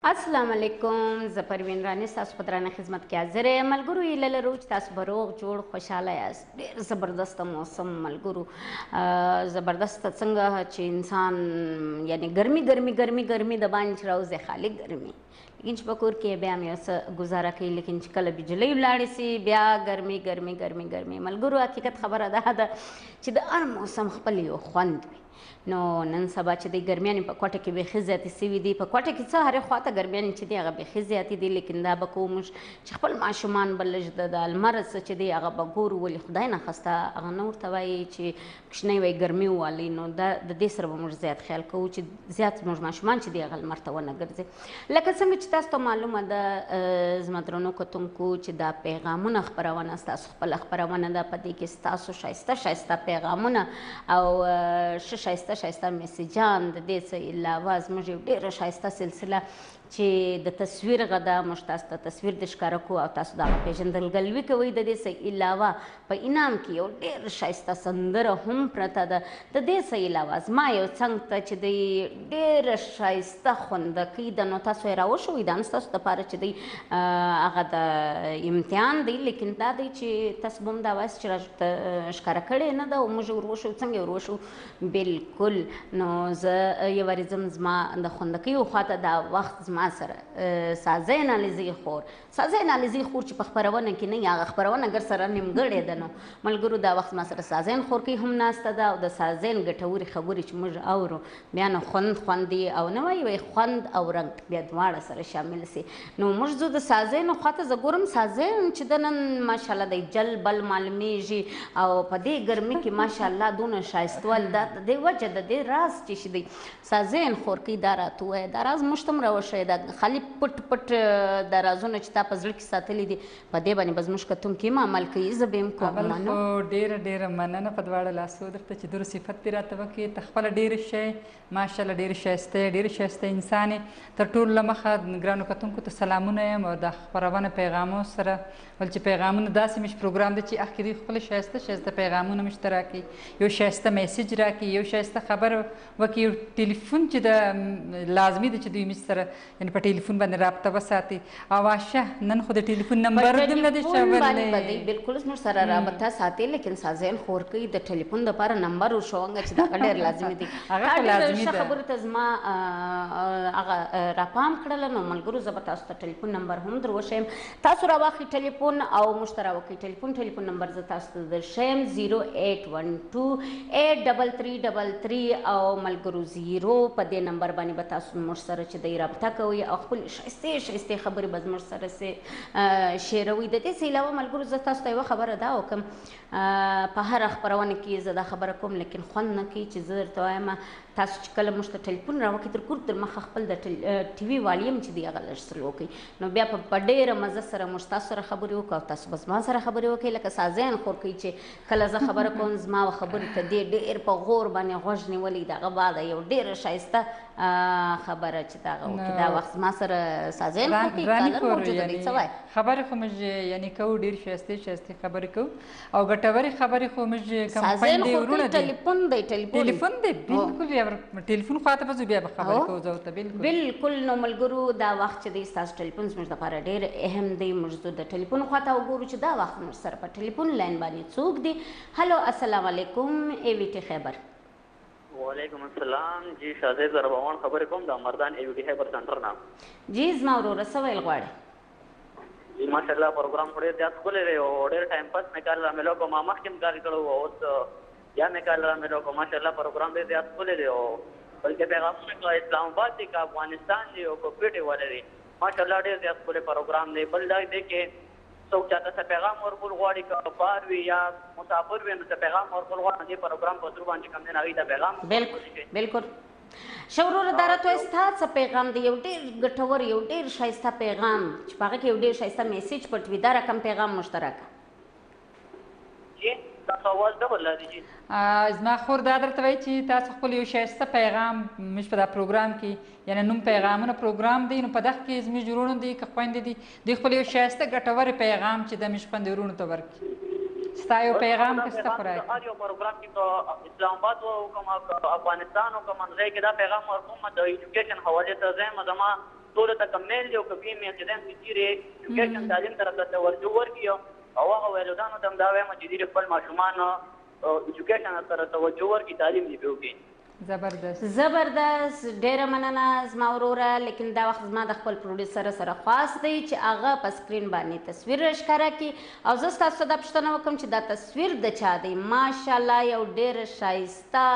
السلام علیکم، زه پروین راني ستاسو په درانه خدمت کې حاضر یم. ملګرو هیله لرو چې تاسو به روغ جوړ خوشحاله یاست. ډېر زبردسته موسم ملګرو، زبردسته څنګه چې انسان یعنی ګرمي ګرمي ګرمي ګرمي د باندې چې راوځي خالي ګرمي، لیکن چې په کور کې بیا هم یو څه ګزاره کوي، لیکن چې کله بجلۍ ولاړې سي بیا ګرمي ګرمي ګرمي ګرمي. ملګرو حقیقت خبره ده چې د هر موسم خپل یو خوند وي. نو نن سبا چې دی ګرمیانې په کوټه کې بیخي زیاتې سوي دي، په کوټه کې څه هرې خواته ګرمیانې چې دی هغه بیخي زیاتې دي، لیکن دا به کوو موږ چې خپل ماشومان به لږ د لمر څه چې دی هغه به ګورو، ولې خدای نخواسته هغه نه ورته وایي چې کوچنی وایي ګرمي ووالئ، نو دا د دې سره به موږ زیات خیال کوو چې زیات زموږ ماشومان چې دی هغه لمر ته ونه ګرځي. لکه څنګه چې تاسو ته معلومه ده زما درنو کتونکو چې دا پیغامونه خپرونه ستاسو خپله خپرونه ده، په دې کې ستاسو ښایسته ښایسته پیغامونه او ښه ښایسته ښایسته میسیجان، د دې څه علاوه زموږ یو ډېره ښایسته سلسله چې د تصویر غدا موږ تاسو ته تصویر د ښکاره کوو او تاسو د هغه پېژندګلوي کوئ. د دې څه علاوه په انعام کې یو ډېر ښایسته سندره هم پرته ده. د دې څه علاوه زما یو څنګ ته چې دی ډېره ښایسته خوندکۍ ده، نو تاسو یې راوښوئ، دا نه ستاسو دپاره چې دی هغه د امتحان دی، لیکن دا دی چې تاسو به هم دا وایاست چې راته ښکاره کړې نه ده او موږ یې وروښو. څنګه یې وروښو؟ بلکل. نو زه یو وارې ځم زما د خوندکیو خواته، دا وخت زما سره سازین علیزي خور چې په خپرونه کې نه هغه خپرونه ګر سره نیمګړې ده. نو ملګرو دا وخت زما سره سازین خور کې هم ناسته ده او د سازین ګټورې خبرې چې موږ اورو بیا نو خوندي او نه وایي خوند او رنګ بیا دواړه سره شامل سي. نو موږ ځو د سازین خواته. زه ګورم سازین چې د نن ماشاءالله دی جل بل معلومیږي او په دې ګرمي کې ماشاءالله دونه ښایستوال دا د دې وجه د دې راز چې دی سازین خور کې دا راته ووایه، دا راز موږ ته هم راوښیه، دا خالي پټ پټ دا رازونه چې تا په زړه کې ساتلي دي په دې باندې به زموږ کتونکي هم عمل کوي. زه به یې کوم. اول خو ډېره ډېره مننه په دواړه لاسو درته چې دومره صفت دې راته وکړې. ته خپله ډېرې شی ماشاءالله ډېرې ښایسته یې، ډېرې ښایسته انسان یې. تر ټولو له مخه ګرانو کتونکو ته سلامونه یم او دا خپرونه پیغامو سره ول چې پیغامونه داسې مش پروګرام دی چې اخري خپل ښایسته ښایسته پیغامونه مش ته راکړي، یو ښایسته میسیج راکړي، یو ښایسته خبر وکړي، یو ټلیفون چې د لازمي دی چې دوی مش سره یعنې په ټلیفون باندې رابطه وساتي. او واشه نن خو د ټلیفون نمبر دې نه دی شولی، بلکل زموږ سره رابطه ساتي، لیکن سازین خور کوي د ټلیفون دپاره نمبر ورښوونګه چې دغه ډېر لازمي دی. هغه لازمي ده. خبرو ته زما هغه راپام کړله. نو ملګرو زه به تاسو ته ټلیفون نمبر هم در وښیم، تاسو راواخلئ ټلیفون او موږ ته راوکړئ ټلیفون نمبر زه تاسو ته درښیم 0812 83333 او ملګرو 0 په دې نمبر باندې به تاسو موږ سره چې دی رابطه کوئ او خپل ښایستې ښایستې خبرې به زموږ سره شیروئ. د دې څه علاوه ملګرو زه تاسو ته یوه خبره دا وکړم، په هره خپرونه کې زه دا خبره کوم لیکن خوند نه کوي چې زه درته وایم تاسو چې کله موږ ته ټلیفون راوکړئ تر کور تر مخه خپل د ټي وي والیم چې دی هغه لږ سلو کړئ، نو بیا په ډېره مزه سره موږ تاسو سره خبرې وکړو او تاسو به زما سره خبرې وکړئ. لکه سازین خور کوي چې کله زه خبره کوم زما خبرې ته دې ډېر په غور باندې غوږ نیولی، د هغه بعده یو ډېره ښایسته خبره چې دغه وکړي. دا وخت زما سره سازین خور کوي کالر موجوده دی. څه وایي؟ خبرې خو موږ یعنې کوو ډېرې ښایستې ښایستې خبرې کوو او ګټورې خبرې خو موږ سازین خور کوي ټلیفون دی ټلیفون دی بلکل بیا ټلیفون خواته به ځو بیا به خبرې کوو زه ورته بلکل. نو ملګرو دا وخت چې دی ستاسو ټلیفون زموږ دپاره ډېر اهم دی. موږ ځو د ټلیفون خواته وګورو چې دا وخت موږ سره په ټلیفون لاین باندې څوک دی. هلو السلام علیکم AVT خیبر. وعلیکم السلام. جی شاهزاد زربوان خبرې کوم د مردان AVT خیبر سنټر نه. جی زما وروره څه ویل غواړې؟ جی ماشاءالله پروګرام ډېر زیات ښکلی دی او ډېر ټایم پاس مې کار رامیلو کوم، ما مخکې هم کار کړی و اوس بیا مې کار رامیلو کوم. ماشاءالله پروګرام ډېر زیات ښکلی دی او بلکې پیغامونه که اسلام آباد دي که افغانستان دي او که کوټې والے دي ماشاءالله ډېر زیات ښکلی پروګرام دی. بل دا دی کې څوک چاته څه پیغام ورکول غواړي که بار وي یا مسافر وي نو څه پیغام ورکول غواړي دې پروګرام په تھرو باندې کوم دی هغوی ته پیغام بلکل ښه وروره دا راته وایه ستا څه پیغام دی، یو ډېر ګټور یو ډېر ښایسته پیغام چې په هغه کې یو ډېر ښایسته میسیج پټ وي، دا رقم پیغام موږ ته راکړه. تاسو اواز ډبل لري جی. زما خور دا درته وایي چې تاسو خپل یو ښایسته پیغام موږ په دا پروګرام کې یعنې نوم پیغامونه پروګرام دی نو په دغه کې زموږ وروڼو دی که خویندې دي دوی خپل یو ښایسته ګټور پیغام چې د موږ خویندې وروڼو ته ورکړي. ستا یو پیغام که ستا خو راکړي. هر یو پروګرام کې که اسلام آباد وکړم که افغانستان وکړم ځای کې دا پیغام ورکوم د ایجوکیشن حوالې ته ځایم زما ټولو ته که میل دی او که فیمیل چې دی چې چیرې ایجوکیشن تعلیم طرف ته توجه ورکړي او هغه والدانو ته هم دا وایم چې دوی خپل ماشومان ایجوکیشن سره توجه ورکړي تعلیم دې پرې وکړي. زبردست ډیره مننه زما وروره. لیکن دا وخت زما د خپل پروډوسر سره خواست دی چې هغه په سکرین باندې تصویر ښکاره کړي او زه ستاسو دا پوښتنه وکړم چې دا تصویر د چا دی؟ ماشاءالله یو ډېر ښایسته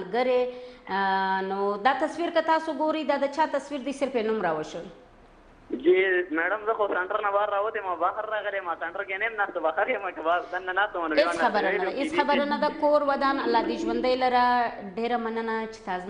ملګری. نو دا تصویر که تاسو ګورئ دا د چا تصویر دی؟ صرف یې نوم راوښوئ. جی میډم زه خو سنټر نه بهر راوتی ما بهر راغلی ما سنټر کې نه یم ناسته بهر یم که بهر دننه ناسته یم. هېڅ خبره نه ده، هېڅ خبره نه ده. کور ودان الله دې ژوندی لره. ډېره مننه چې تا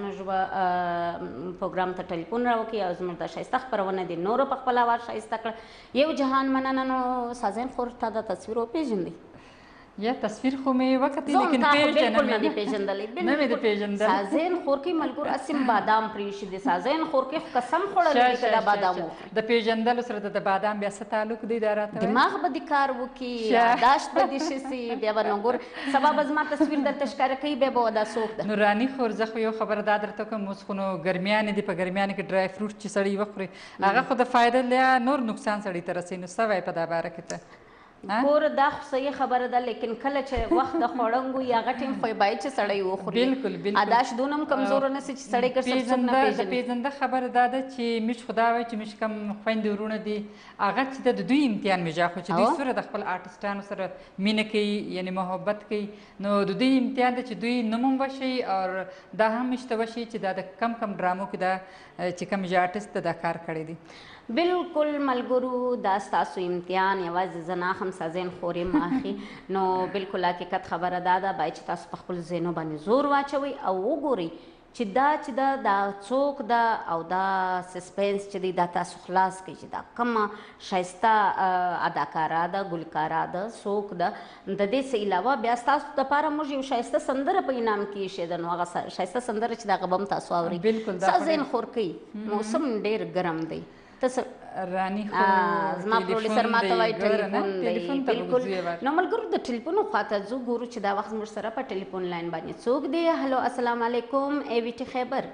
زموږ پروګرام ته ټلیفون راوکړي او زموږ دا ښایسته خپرونه دې نورو په خپل اواز ښایسته کړه. یو جهان مننه. نو سازین خور تا دا تصویر وپېژندی؟ یا تصویر خو مې وکتې لیکن بالکل نه دی پیژندلی. نه مې د پیژندل. سازین خورکۍ ملګرو اسیم بادام پرېښي دي. سازین خورکۍ خو قسم خوړلی دی که دا بادام وخوري. د پیژندلو سره د بادام بیا څه تعلق دی دا راته وایه؟ دماغ به دې کار وکړي، یاداشت به دې ښه سي، بیا به نو ګور سبا به زما تصویر درته ښکاره کوي بیا به دا څوک ده. نوراني خور زه خو یو خبره دا درته وکړم اوس خو نو ګرمیانې دي، په ګرمیانو کې ډرای فروټ چې سړی وخوري هغه خو د فایده له نور نقصان سړي ته رسوي. نو څه وایې په دا باره کې ته؟ ګور دا خو صحیح خبره ده لیکن کله چې وخت د خوړنګ وي هغه ټیم خو باید چې سړی وخوري. بالکل بالکل. اداش دونه هم کمزوره نه سي چې سړی که څوک نه پیژني. د پیژنده خبره دا ده چې موږ خو دا وایو چې موږ کوم خویندې ورونه دي هغه چې د دوی امتحان مېجا خو چې دوی سره د خپل آرټسټانو سره مینه کوي یعنې محبت کوي نو د دوی امتحان ده چې دوی نوم هم وشي او دا هم مشته وشي چې دا د کم کم ډرامو کې دا چې کوم آرټسټ دا کار کړی دی. بالکل ملګرو دا ستاسو امتحان یوازې زه نه هم سازین خورې ماخي. نو بالکل حقیقت خبره دا ده باید چې تاسو په خپل ذهنو باندې زور واچوئ او وګورئ چې دا څوک ده او دا سسپنس چې دی دا تاسو خلاص کړئ چې دا کومه ښایسته اداکاره ده ګلکاره ده څوک ده. د دې څه علاوه بیا ستاسو دپاره موږ یو ښایسته سندره په انعام کې ایښې ده نو هغه ښایسته سندره چې د هغه به هم تاسو اورئ. سازین خورکۍ موسم ډېر ګرم دی. رانی خو زما پروډوسر ماته وایي ټلیفون دی. بالکل. نو ملګرو د ټلیفون خواته ځو ګورو چې دا وخت زموږ سره په ټلیفون لاین باندې څوک دی. هلو السلام علیکم ای وی ټي خیبر.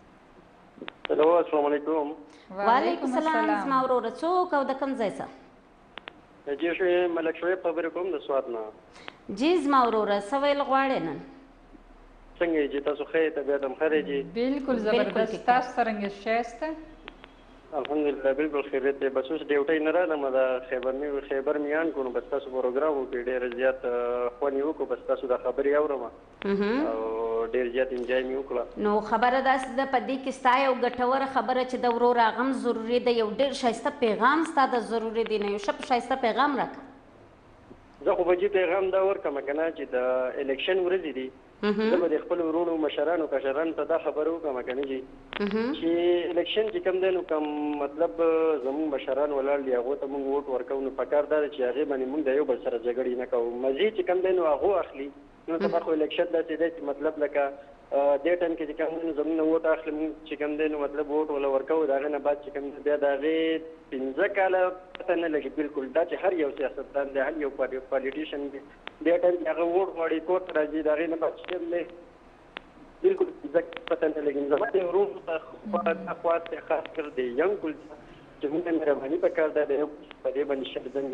هلو السلام علیکم. وعلیکم السلام. زما وروره څوک او د کوم ځای څه؟ جی شعیب ملک شعیب خبرې کوم د سوات نه. جی زما وروره څه ویل غواړې نن؟ څنګه یې چې تاسو ښه طبیعت هم ښه دی جی؟ بالکل زبردست. تاسو څرنګه ښایسته؟ الحمدلله بالکل خیریت دی. بس اوس ډیوټۍ نه رالم د خیبر میان کو نو بس تاسو پروګرام وکړئ ډېر زیات خوند یې وکړو. بس تاسو دا خبرې اورم او ډېر زیات انجوای مې وکړه. نو خبره داسې ده په دې کې ستا یو ګټوره خبره چې د ورور هغه هم ضروري ده. یو ډېر ښایسته پیغام ستا د ضروري دی. نو یو ښه ښایسته پیغام راکړه. زه خو به جي پیغام دا ورکړم که نه چې د الیکشن ورځې دي زه به د خپل ورونو مشرانو کشرانو ته دا خبره وکړم که نه جي چې الیکشن چې کوم دی نو کوم مطلب زموږ مشران ولاړ دي هغو ته موږ ووټ ورکوو نو پکار دا ده چې هغې باندې موږ د یو بل سره جګړې نه کوو. مزې چې کوم دی نو هغو اخلي. نو سبا خو الیکشن داسې دی چې مطلب لکه دې ټایم کې چې کوم دی نو زموږ نه ووټ اخلي موږ چې کوم دی نو مطلب ووټ وله ورکوو د هغې نه بعد چې کوم دی بیا د هغې 15 کاله پته نه لګي. بالکل دا چې هر یو سیاستدان دی هر یو پالیټیشن دی دې ټایم کې هغه ووټ غواړي کور ته راځي د هغې نه بعد چې کوم دی بالکل پته نه لګي. زما د ورونو ته خواست خاص کر د ینګ ګل چې موږ ته مهرباني پکار ده د یو په دې باندې شل جنګ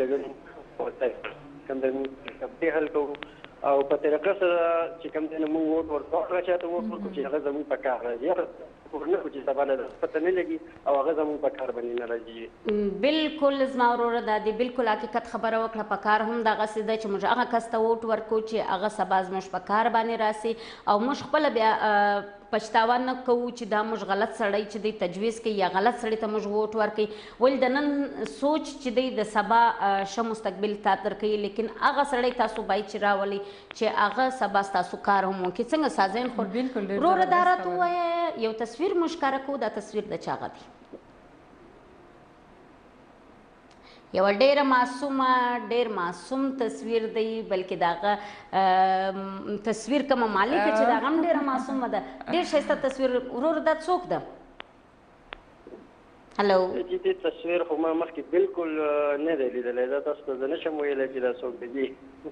جګړې کوم دی موږ حل کوو او په طریقه سره چې کوم دی نو موږ ووټ ورکوو هغه چا ته ووټ ورکړو چې هغه زموږ په کار راځي. هغه نه کړو چې سبا له پته نه لګي او هغه زموږ په کار باندې نه راځي. بالکل زما وروره دا دی بالکل حقیقت خبره وکړه. په کار هم دغسې ده چې موږ هغه کس ته ووټ ورکوو چې هغه سبا زموږ په کار باندې راسي او موږ خپله بیا پښتاوه نه کوو چې دا موږ غلط سړی چې دی تجویز کوي یا غلط سړي ته موږ ووټ ورکوي. ولې د نن سوچ چې دی د سبا ښه مستقبل تا درکوي لیکن هغه سړی تاسو باید چې راولئ چې هغه سبا ستاسو کار هم وکړي. څنګه سازین خور وروره دا راته ووایه یو تصویر موږ ښکاره کوو دا تصویر د چا هغه دی؟ یو ډېره معصومه ډېر معصوم تصویر دی بلکې د هغه تصویر کومه مالکه چې د هغه هم ډېره معصومه ده ډېر ښایسته تصویر. ورور دا څوک ده؟ هلو چې دې تصویر خو ما مخکې بالکل نه دی لیدلی، دا تاسو ته زه نشم ویلی چې دا څوک دی.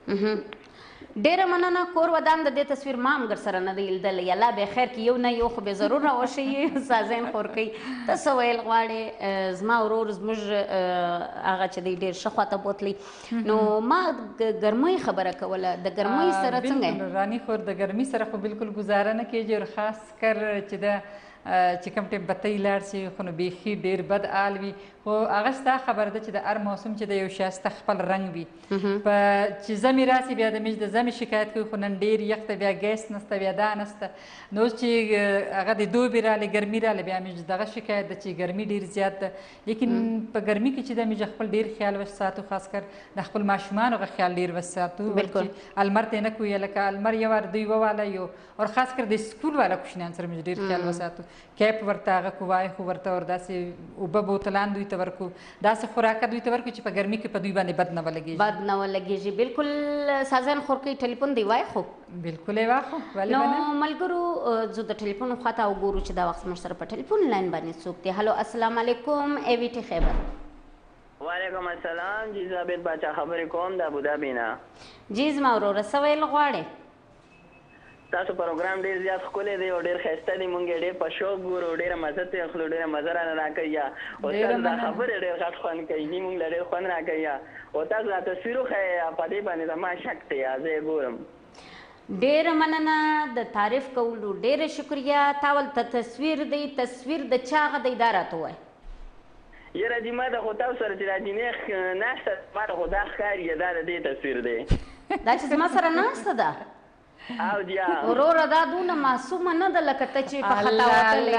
ډیره مننه. کور ودان د دې تصویر ما هم سره نه دی لیدلی. الله به خیر کړي، یو نه یو خو به ضرور راوشي. سازین خورکۍ ته څه ویل غواړې؟ زما ورور زموږ هغه چې دی ډېر ښه خواته بوتلی، نو ما ګرمۍ خبره کوله. د ګرمۍ سره څنګه رانی خور د ګرمۍ سره خو بالکل ګزاره نه کېږي، او خاص کر چې د چې کوم ټیم بتۍ لاړ شي خو نو بیخي ډېر بد حال وي. خو هغه ستا خبره ده چې د هر موسم چې د یو شایسته خپل رنګ وي. په چې ژمي راسي بیا د میچ د ژمي شکایت کوي، خو نن ډېر یخ ته، بیا ګیس نسته، بیا دا نسته. نو اوس چې هغه د دوبي راغلی ګرمي راغلی، بیا میچ دغه شکایت ده چې ګرمي ډېر زیات ده. لیکن په ګرمي کې چې د میچ خپل ډېر خیال وساتو، خاص کر د خپل ماشومانو هغه خیال ډېر وساتو. بالکل المر ته نه کوي، لکه المر یو وار دوی وواله یو، او خاص کر د سکول والا کوشنیان سره میچ ډېر خیال وساتو. کیپ ورته هغه کوای خو ورته ور داسې اوبه بوتلان دوی ته ورکو، داسې خوراکه دوی ته ورکو چې په ګرمي کې په دوی باندې بد نه ولګېږي. بد نه ولګېږي. بالکل. سازن خورکۍ ټلیفون دی وای خو بالکل یې واخو. نو ملګرو زه د ټلیفون خواته وګورو چې دا وخت زموږ سره په ټلیفون لاین باندې څوک دی. هلو السلام علیکم AVT خیبر. وعلیکم السلام. جی زابیر باچا خبرې کوم د ابوظبي نه. جی زما وروره څه ویل غواړې؟ تاسو پروګرام ډېر زیات ښکلی دی او ډېر ښایسته دی. مونږ یې ډېر په شوق ګورو، ډېره مزه ترې اخلو، ډېره مزه رانه راکوي. او تاسو دا خبرې ډېر غټ خوند کوي، مونږ له ډېر خوند راکوي. او تاسو دا تصویر وښیئ، په دې باندې زما شک دی، زه یې ګورم. ډېره مننه د تعریف کولو، ډېره شکریه. تاول ته تصویر دی، تصویر د چا هغه دی دا راته ووایه. یاره جي ما د خو تاسو سره چې دا جینۍ ناسته ما ته خو دا ښکاري دا د دې تصویر دی. دا چې زما سره ناسته ده او جیا وروره دا دونه معصومه نه ده لکه ته چې په خطا وتلی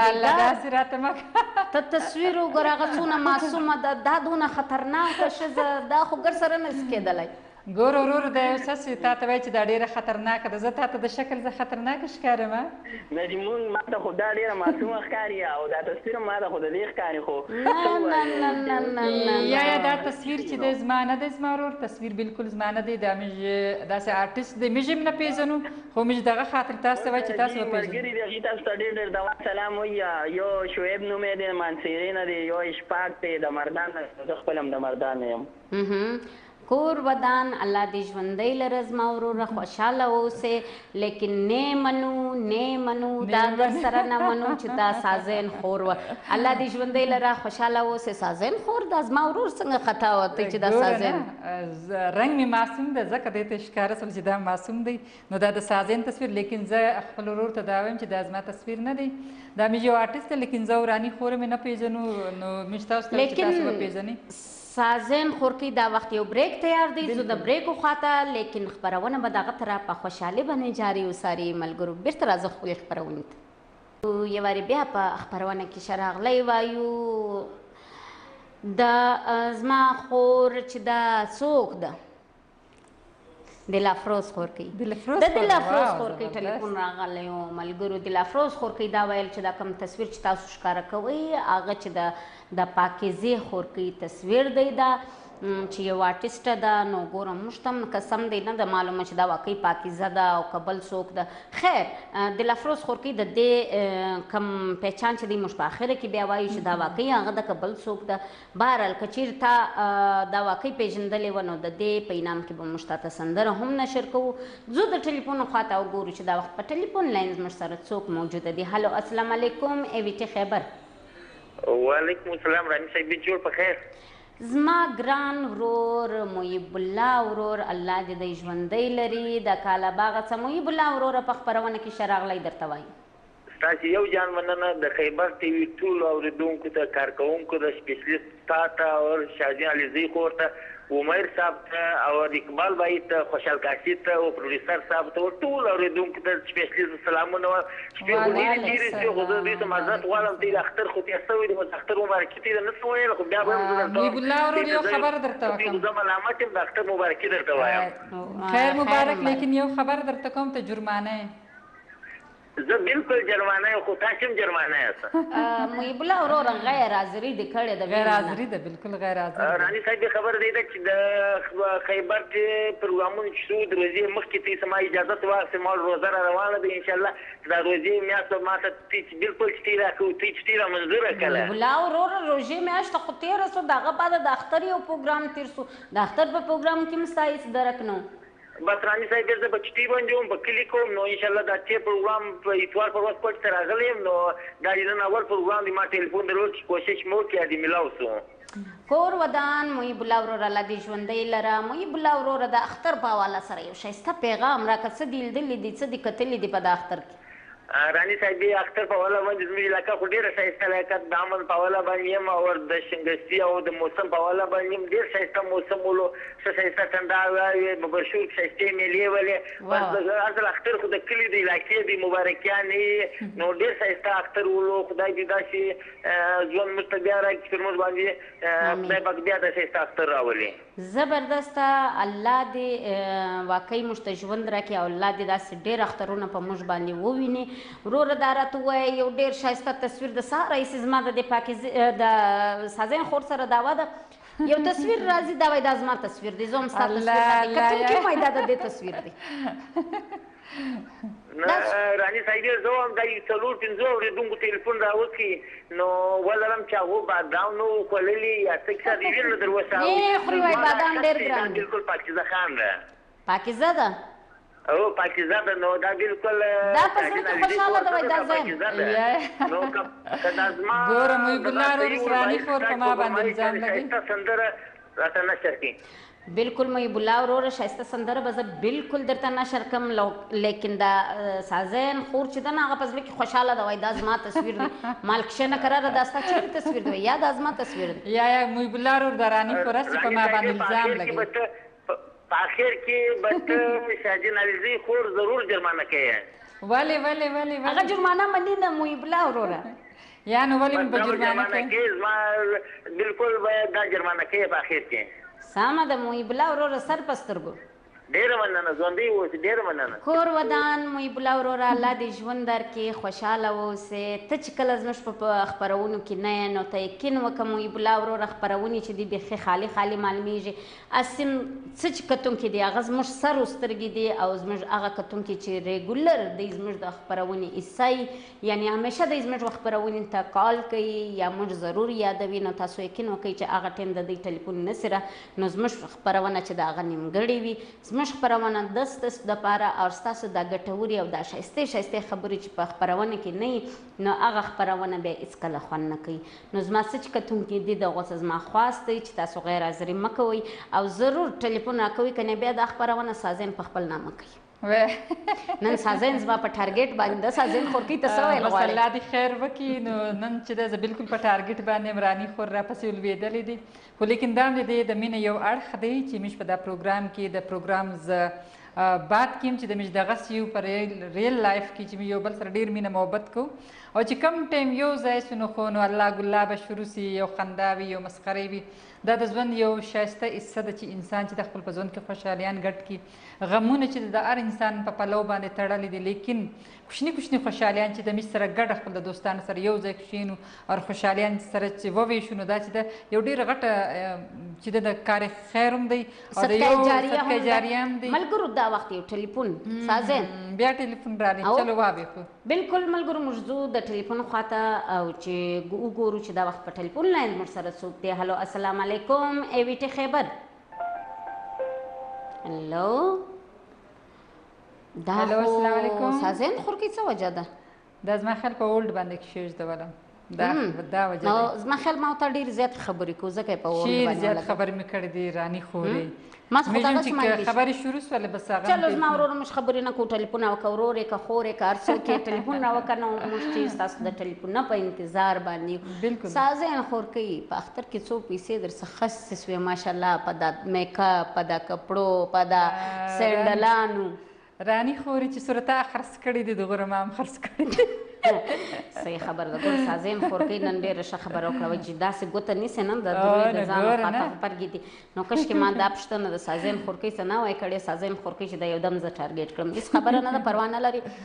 ته تصویر وګوره هغه څونه معصومه ده. دا دونه خطرناکه ښځه دا خو ګر سره نسي کېدلی. ګوره ورور دا یو څه چې تا ته وایي چې دا ډېره خطرناکه ده، زه تا ته د شکل زه خطرناکه ښکارم؟ نه جي مونږ ما ته خو دا ډېره معصومه ښکاري او دا تصویر ما ته خو د دې ښکاري. خو یا دا تصویر چې دی زما نه دی، زما ورور تصویر بالکل زما نه دی. دا موږ داسې آرټسټ دی، موږ هم نه پېژنو، خو موږ دغه خاطر تاسو ته وایي چې تاسو وپېژنئ. ملګري دي هغې تاسو ته ډېر ډېر دوام سلام وایي. یو شعیب نوم یې دی، مانسیرې نه دی، یو اشفاق دی د مردان نه، زه خپل هم د مردان یم. کور ودان الله دې ژوندی لره زما وروره، خوشحاله اوسې. لیکن نه منو دا در سره نه منو چې دا سازین خور وه. الله دې ژوندی لره، خوشحاله اوسې. سازین خور دا زما ورور څنګه خطا وتی چې دا سازین رنګ مې معصوم ده، ځکه دې ته ښکاره شول چې دا معصوم دی. نو دا د سازین تصویر، لیکن زه خپل ورور ته دا وایم چې دا زما تصویر نه دی، دا مې یو آرټسټ دی. لیکن زه وراني خور مې نه پېژنو، نو موږ تاسو ته چې تاسو وپېژنئ. سازین خورکۍ دا وخت یو بریک تیار دی، زه د بریکو خواته. لیکن خپرونه به دغه طرح په خوشحالۍ باندې جاري وساري. ملګرو بیرته راځه خپلې خپرونې ته. یو وارې بیا په خپرونه کې ښه راغلی وایو. د زما خور چې دا څوک ده، دلافروز خورکۍ. د دلافروز خورکۍ ټلیفون راغلی و ملګرو. دلافروز خورکۍ دا ویل چې دا کوم تصویر چې تاسو ښکاره کوئ هغه چې د پاکیزې خورکۍ تصویر دی، دا چې یو آرټسټه ده. نو ګورم موږ ته هم قسم دی نه ده معلومه چې دا واقعي پاکیزه ده او که بل څوک ده. خیر دلافروز خورکۍ د دې کم پهچان چې دی موږ په اخره کې بیا وایو چې دا واقعي هغه ده که بل څوک ده. بهرحال که چیرې تا دا واقعي پېژندلې وه نو د دې په انعام کې به موږ تاته سندره هم نشر کوو. ځو د ټلیفون خواته وګورو چې دا وخت په ټلیفون لاین زموږ سره څوک موجوده دي. هلو السلام علیکم AVT خیبر. وعلیکم السلام رانی صاحب، جوړ په خیر. زما ګران ورور محیب الله ورور، الله دې د ژوندی لري. د کاله باغه څه محیب الله وروره په خپرونه کې ښه راغلی درته وایي. ستاسو یو جان مننه د خیبر ټي وي ټولو اورېدونکو ته، کارکوونکو د سپیشلیست تا ته او شاهجان علیزي خور ته، عمر صاحب ته او اقبال بھائی ته، خوشحال کاشي ته او پروډوسر صاحب ته، ټول اورېدونکو ته سپیشلیست سلامونه. شپې خو ډېرې ډېرې شوې، خو زه دوی ته معذرت غواړم. ته د اختر خو تېر شوی دی، د اختر مبارکي ته یې نشم ویلی، خو بیا به هم زه محیب الله ورور یو خبر درته وکړم. زه ملامت یم، د اختر مبارکي درته وایم. خیر مبارک. لیکن یو خبر درته کوم، ته جرمانه زه بالکل جرمانه یم خو تاسو هم جرمانه یاست محب الله وروره غیر حاضري دې کړې ده غیر حاضري ده بالکل غیر حاضري ده رانی صاحب خبر دی چې د خیبر چې پروګرامونه چې شو د ورځې مخکې ته سما اجازه واخلې ما روزه را روانه ده ان شاء الله دا ورځې میاشت ما ته بالکل چې راکو چې تیرا منظوره کړه محب الله وروره روژې میاشت خو تېره سو د هغه بعد د اختر یو پروګرام تېر سو د اختر په پروګرام کې هم ستا هېڅ درک نه بس رانی صاحب زه په چټي باندې وم په کلي کوم نو ان شاء الله دا چې پروګرام په اتوار پر ورځ پټ ته راغلی یم نو دا نن اول پروګرام دی ما ټلیفون درلود چې کوشش مو وکړې د ملاو سو کور ودان محب الله وروره الله دې ژوندی لره محب الله وروره د اختر په حواله سره یو ښایسته پیغام راکړه څه دې لیدلي دي څه دې کتلي دي په د اختر کې رانی صاحب اختر په حواله باندې زموږ علاقه خو ډېره ښایسته علاقه د امن په حواله باندې یم او د شنګستي او د موسم په حواله باندې یم ډېر ښایسته موسم ولو ښه ښایسته ټنډه وې ببرشور ښایستې میلې ولې بس اصل اختر خو د کلي د علاقې د مبارکیانې نو ډېر ښایسته اختر ولو خدای دې داسې ژوند موږ ته بیا راکړي چې موږ باندې خدای پاک بیا د ښایسته اختر راولي زبردسته الله دې واقعي موږ ته ژوند راکړي او الله دې داسې ډېر اخترونه په موږ باندې وویني وروره دا راته ووایه یو ډېر ښایسته تصویر د سهار راهیسې زما د دې پاکیزې د سازین خور سره دعوه ده یو تصویر راځي دا وایي دا زما تصویر دی زه هم ستا تصویر راځي کتونکي وایي دا د دې تصویر دی رانی صاحب زه هم دا یو څلور پنځه اورېدونکو ټلیفون راوکړي نو ولرم چې هغو بادام نو خوړلي یا څه کیسه دې ویل نو در وسه نه خوري وایي بادام ډېر ګران دي بالکل پاکیزه خان ده پاکیزه ده او پاکیزه ده نو دا بالکل دا په زړه کې خوشحاله ده وایي دا ځایم نو که دا زما ګوره محب الله وروره رانی خور په ما باندې الزام لګي سندره راته نشر کړي بالکل محب الله وروره ښایسته سندره به زه بالکل درته نشر کړم لیکن دا سازین خور چې ده نه هغه په زړه کې خوشحاله ده وایي دا زما تصویر دی مالکشنه قراره دا ستا چېرې تصویر دی یا دا زما تصویر دی یا محب الله وروره د رانی خور هسې په ما باندې الزام لګي په اخر کې به شاهجان علیزی خور ضرور جرمانه کوي ولې هغه جرمانه مني نه محب الله وروره یا نو ولې به جرمانه کوي زما بالکل به دا جرمانه کوي په اخر کې سمه ده محب الله وروره سر په سترګو ډېره مننه ژوندی اوسې ډېره مننه کور ودان محب الله وروره الله دې ژوند درکړي خوشحاله واوسې ته چې کله زموږ په خپرونو کې نه یې نو ته یقین وکړه محب الله وروره خپرونې چې دي بیخي خالي خالي معلومیږي اسیم څه چې کتونکي دي هغه زموږ سر و سترګې دي او زموږ هغه کتونکي چې ریګولر دی زموږ د خپرونې حصه یعنی همیشه دی زموږ خپرونې ته کال کوي یا موږ ضرور یادوي نو تاسو یقین وکړئ چې هغه ټایم د دوی ټلیفون نسره نو زموږ خپرونه چې د هغه نیمګړې وي زموږ خپرونه د ستاسو دپاره او ستاسو دا ګټورې او دا ښایستې ښایستې خبرې چې په خپرونه کې نه وي نو هغه خپرونه بیا هېڅکله خوند نه کوي نو زما څه چې کتونکي دي دغه څه زما خواست دی چې تاسو غیر حاضري مه کوئ او ضرور ټلیفون راکوئ که نه بیا دا خپرونه سازین په خپل نامه کوي نن سازین زما په ټارګېټ باندې د سازین خورکۍ ته څه ویل غواړې الله دې خیر وکړي نو نن چې دی زه بالکل په ټارګېټ باندې یم رانی خور راپسې ولوېدلې دي خو لیکن دا هم د دې د مینې یو اړخ دی چې موږ په دا پروګرام کې د پروګرام زه بات کیم چې د موږ دغسې یو په ریل لایف کې چې موږ یو بل سره ډېر مینه محبت کوو او چې کم ټایم یو ځای سو نو خو نو الله ګلابه شروع سي یو خندا وي یو مسخرې وي دا د ژوند یو ښایسته حصه ده چې انسان چې د خپل په ژوند کې خوشحالیان ګډ کړي غمونه چې د هر انسان په پلو باندې تړلي دي لیکن کوچني کوچني خوشحالیان چې د موږ سره ګډ خپل د دوستانو سره یو ځای کښېنو او خوشحالیان سره چې وویشو نو دا چې د یو ډېره غټه چې د کار خیر هم دی او د یو صدقه جاریه هم دی ملګرو دا وخت یو ټلیفون سازین بیا ټلیفون راغلی چلو وابېخو بالکل ملګرو موږ ځو د ټلیفون خواته او چې وګورو چې دا وخت په ټلیفون لاین موږ سره څوک دی هلو السلام علیکم ایویټي خیبر هلو دا خو سازین خورکۍ څه وجه ده دا زما خیال په اولډ باندې کښېږدولم دا وجه نو زما خیال ما ورته ډېر زیات خبرې کوو ځکه یې په اولډ باندې ډېر زیات خبرې مې کړې دي رانی خورې ما خو دغسې چې خبرې شروع شوله بس هغه چلو زما ورور موږ خبرې نه کوو ټلیفون وکړه ورور یې که خور یې که هر څوک یې ټلیفون راوکړه نو موږ چې ستاسو د ټلیفون نه په انتظار باندې بالکل سازین خورکۍ په اختر کې څو پیسې در څه خص سوې ماشاءالله په دا میکاپ په دا کپړو په دا سینډلانو رانی خوري چې صورته خرڅ کړي دي دغه ما هم خرڅ کړي دي صحیح خبر ده ګل سازین خورکۍ نن ډېره ښه خبره وکړه چې داسې ګوته نیسې نه د دوی د ځان خاطه غبرګې دي نو کاشکې ما دا پوښتنه د سازین خورکۍ څه نه وای کړې سازین خورکۍ چې دا یو دم زه ټارګېټ کړم هېڅ خبره نه ده پروا نه لري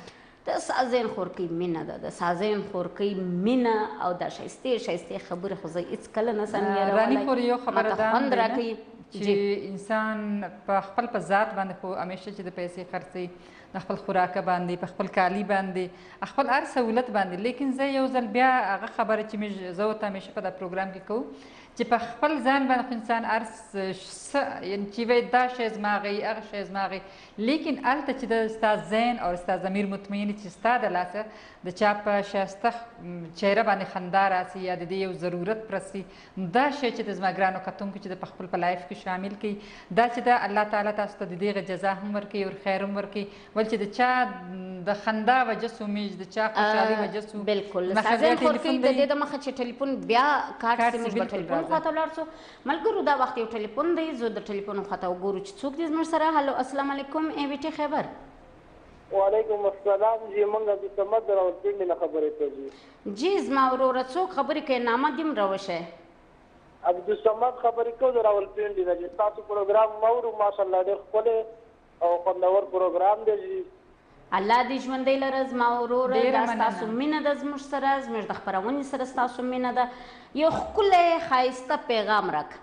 د سازین خورکۍ مینه ده، د سازین خورکۍ مینه او د ښایستې خبرې خو زه هېڅکله نه سم هېرولی. راني خور یو خبره ماته خوند راکوي چې انسان په خپل په ذات باندې خو همیشه چې د پیسې خرڅوي د خپل خوراکه باندې، په خپل کالي باندې، خپل هر سهولت باندې. لیکن زه یو ځل بیا هغه خبره چې زه ورته همیشه په دا پروګرام کې کوو چې په خپل ځان باندې خو انسان هر څه یعنې چې وایي دا شی زما هغه هغه شی زما هغه، لیکن هلته چې د ستا ذهن او ستا ضمیر مطمئن چې ستا د لاسه د چا په ښایسته چهره باندې خندا راسي یا د دې یو ضرورت پرسي، دا شی چې د زما ګرانو کتونکو چې د په خپل په لایف کې شامل کړي، دا چې د الله تعالی تاسو ته د دې جزا هم ورکوي او خیر هم ورکوي. ول چې د چا د خندا وجه سو موږ د چا خوشحالي وجه سو بالکل سازین خورکۍ د دې د مخه چې ټلیفون بیا کارت سي موږ به ټلیفون خواته ولاړ سو. ملګرو دا وخت یو ټلیفون دی، زه د ټلیفون خواته وګورو چې څوک دی زموږ سره. هلو السلام علیکم AVT خیبر. وعلیکم السلام جی، موږ عبدالصمد راولپنډي نه خبرې کوو. جی زما وروره څوک خبرې کوي؟ نامه دې م راوښی. عبدالصمد خبرې کوو د راولپنډي نه جی. ستاسو پروګرام مورو ماشاءالله ډېر ښکلی او خوندور پروګرام دی جی. الله دې ژوندی لره زما وروره. دا ستاسو مینه ده زموږ سره، زموږ د خپرونې سره ستاسو مینه ده. یو ښکلی ښایسته پیغام راکړه.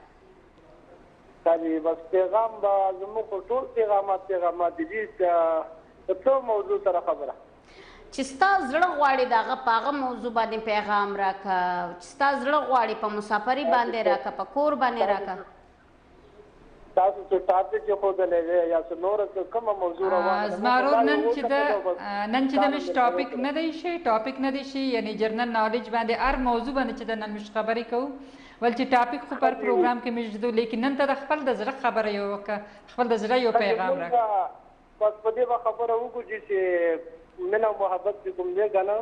جی بس پیغام به زموږ خو ټول پیغامات دي جی. د څو موضوع سره خبره چې ستا زړه غواړي د هغه په هغه موضوع باندې پیغام راکړه، چې ستا زړه غواړي په مسافري باندې راکړه، په کور باندې راکړه. تاسو چې ټاپک ښودلی دی یا څه نوره کومه موضوع روانه ده؟ زما ورور نن چې د موږ ټاپک نه دی شي، ټاپک نه دی شي یعنې جرنل نالج باندې هر موضوع باندې چې د نن موږ خبرې کوو. ول چې ټاپک خو پر پروګرام کې موږ ږدو، لیکن نن ته د خپل د زړه خبره یو وکړه، خپل د زړه یو پیغام راکړه. بس په دې به خبره وکړو چې مینه او محبت چې کوم دی که